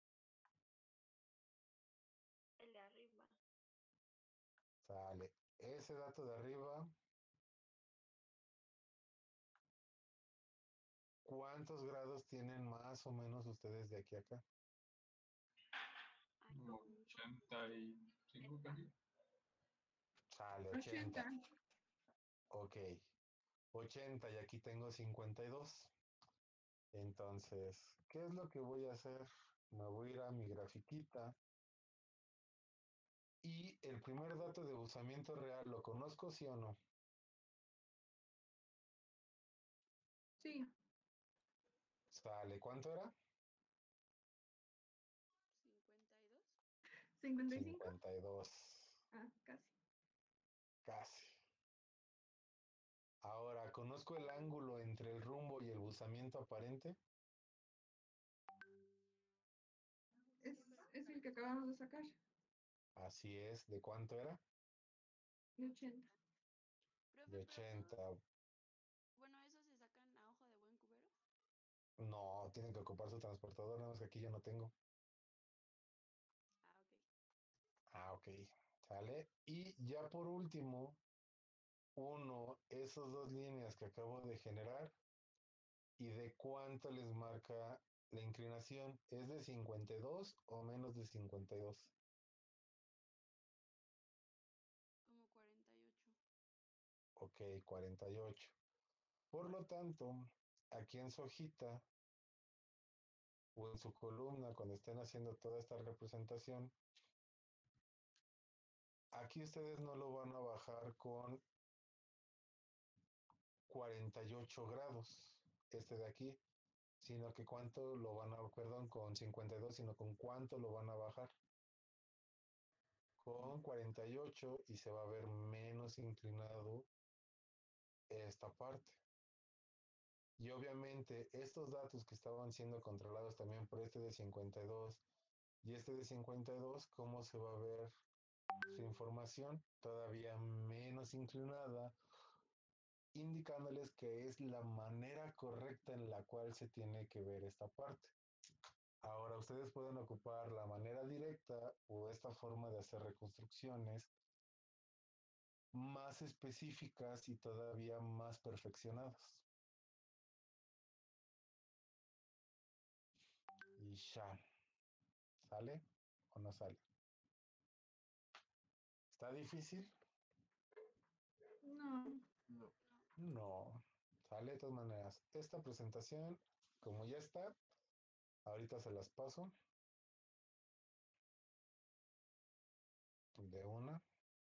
El de arriba. Sale. Ese dato de arriba, ¿cuántos grados tienen más o menos ustedes de aquí a acá? Ay, no. 85 casi. Sale, 80. 80. Ok. 80 y aquí tengo 52. Entonces, ¿qué es lo que voy a hacer? Me voy a ir a mi grafiquita y el primer dato de usamiento real, ¿lo conozco, sí o no? Sí, Sale, ¿cuánto era? 52. 55. 52. Ah, casi. Casi. Ahora, ¿conozco el ángulo entre el rumbo y el buzamiento aparente? Es, es el que acabamos de sacar. Así es. ¿De cuánto era? De 80. De Profe, pero 80. todos, bueno, esos se sacan a ojo de buen cubero. No, tienen que ocupar su transportador, nada más que aquí yo no tengo. Ah, ok. Ah, ok. Sale. Y ya por último, uno, esos dos líneas que acabo de generar y de cuánto les marca la inclinación. ¿Es de 52 o menos de 52? Como 48. Ok, 48. Por lo tanto, aquí en su hojita o en su columna, cuando estén haciendo toda esta representación, aquí ustedes no lo van a bajar con 48 grados, este de aquí, sino que cuánto lo van a, perdón, con 52, sino con cuánto lo van a bajar. Con 48 y se va a ver menos inclinado esta parte. Y obviamente estos datos que estaban siendo controlados también por este de 52 y este de 52, ¿cómo se va a ver su información? Todavía menos inclinada, indicándoles que es la manera correcta en la cual se tiene que ver esta parte. Ahora ustedes pueden ocupar la manera directa o esta forma de hacer reconstrucciones más específicas y todavía más perfeccionadas. Y ya, ¿sale o no sale? ¿Está difícil? No. no. No, sale de todas maneras. Esta presentación, como ya está, ahorita se las paso de una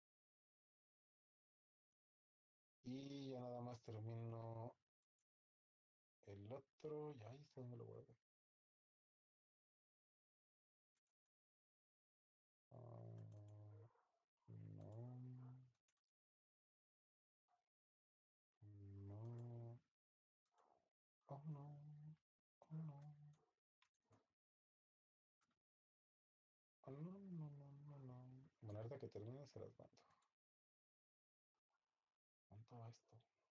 y ya nada más termino el otro. Y ahí está donde lo guardé. Ah, no, no, oh no, oh no, oh no, no, no, no, no. Bueno, ahorita que termine se las mando. ¿Cuánto va esto?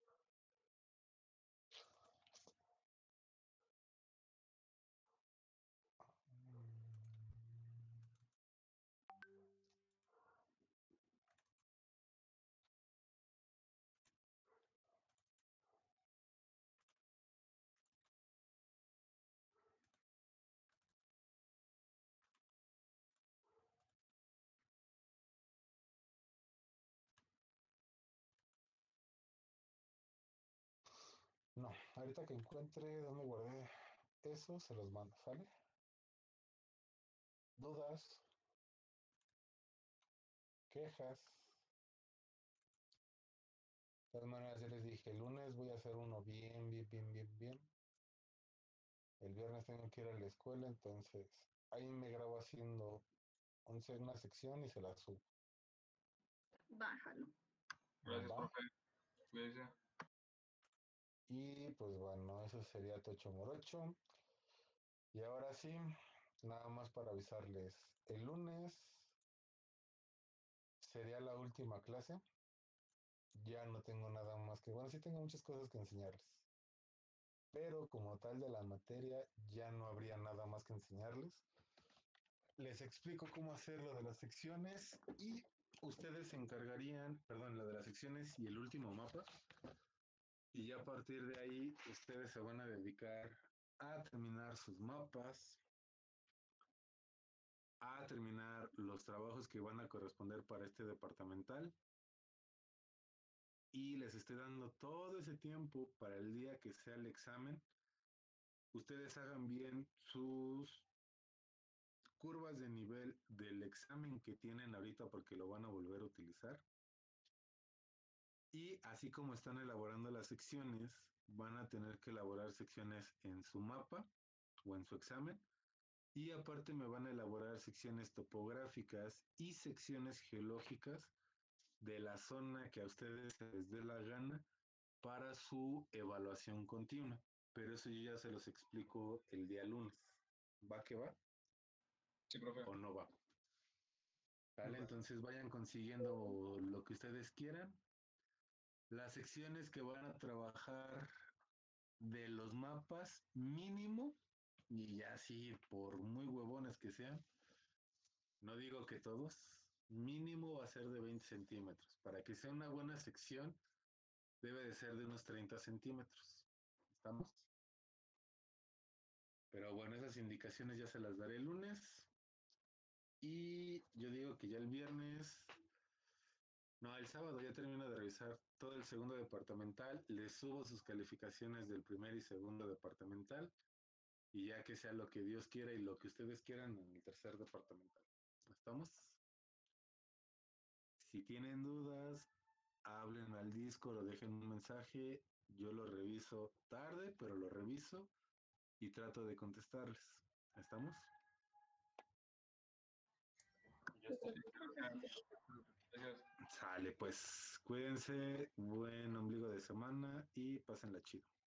Mm, No, ahorita que encuentre dónde guardé eso, se los mando, ¿sale? ¿Dudas? ¿Quejas? De todas maneras, ya les dije, el lunes voy a hacer uno bien. El viernes tengo que ir a la escuela, entonces ahí me grabo haciendo una sección y se la subo. Bájalo. Gracias, ¿Va? profe. Cuídense. Y pues bueno, eso sería Tocho Morocho. Y ahora sí, nada más para avisarles, el lunes sería la última clase. Ya no tengo nada más que, bueno, sí tengo muchas cosas que enseñarles, pero como tal de la materia ya no habría nada más que enseñarles. Les explico cómo hacer lo de las secciones y ustedes se encargarían, perdón, lo de las secciones y el último mapa. Y ya a partir de ahí ustedes se van a dedicar a terminar sus mapas, a terminar los trabajos que van a corresponder para este departamental. Y les estoy dando todo ese tiempo para el día que sea el examen. Ustedes hagan bien sus curvas de nivel del examen que tienen ahorita porque lo van a volver a utilizar. Y así como están elaborando las secciones, van a tener que elaborar secciones en su mapa o en su examen. Y aparte me van a elaborar secciones topográficas y secciones geológicas de la zona que a ustedes les dé la gana para su evaluación continua. Pero eso yo ya se los explico el día lunes. ¿Va que va? Sí, profe. ¿O no va? ¿Vale? Entonces vayan consiguiendo lo que ustedes quieran. Las secciones que van a trabajar de los mapas mínimo, y ya sí, por muy huevones que sean, no digo que todos, mínimo va a ser de 20 centímetros. Para que sea una buena sección, debe de ser de unos 30 centímetros. ¿Estamos? Pero bueno, esas indicaciones ya se las daré el lunes. Y yo digo que ya el viernes, no, el sábado ya termino de revisar todo el segundo departamental, les subo sus calificaciones del primer y segundo departamental y ya que sea lo que Dios quiera y lo que ustedes quieran en el tercer departamental. ¿Estamos? Si tienen dudas, hablen al Discord o dejen un mensaje. Yo lo reviso tarde, pero lo reviso y trato de contestarles. ¿Estamos? Ya está. Gracias. Sale, pues cuídense, buen ombligo de semana y pásenla chido.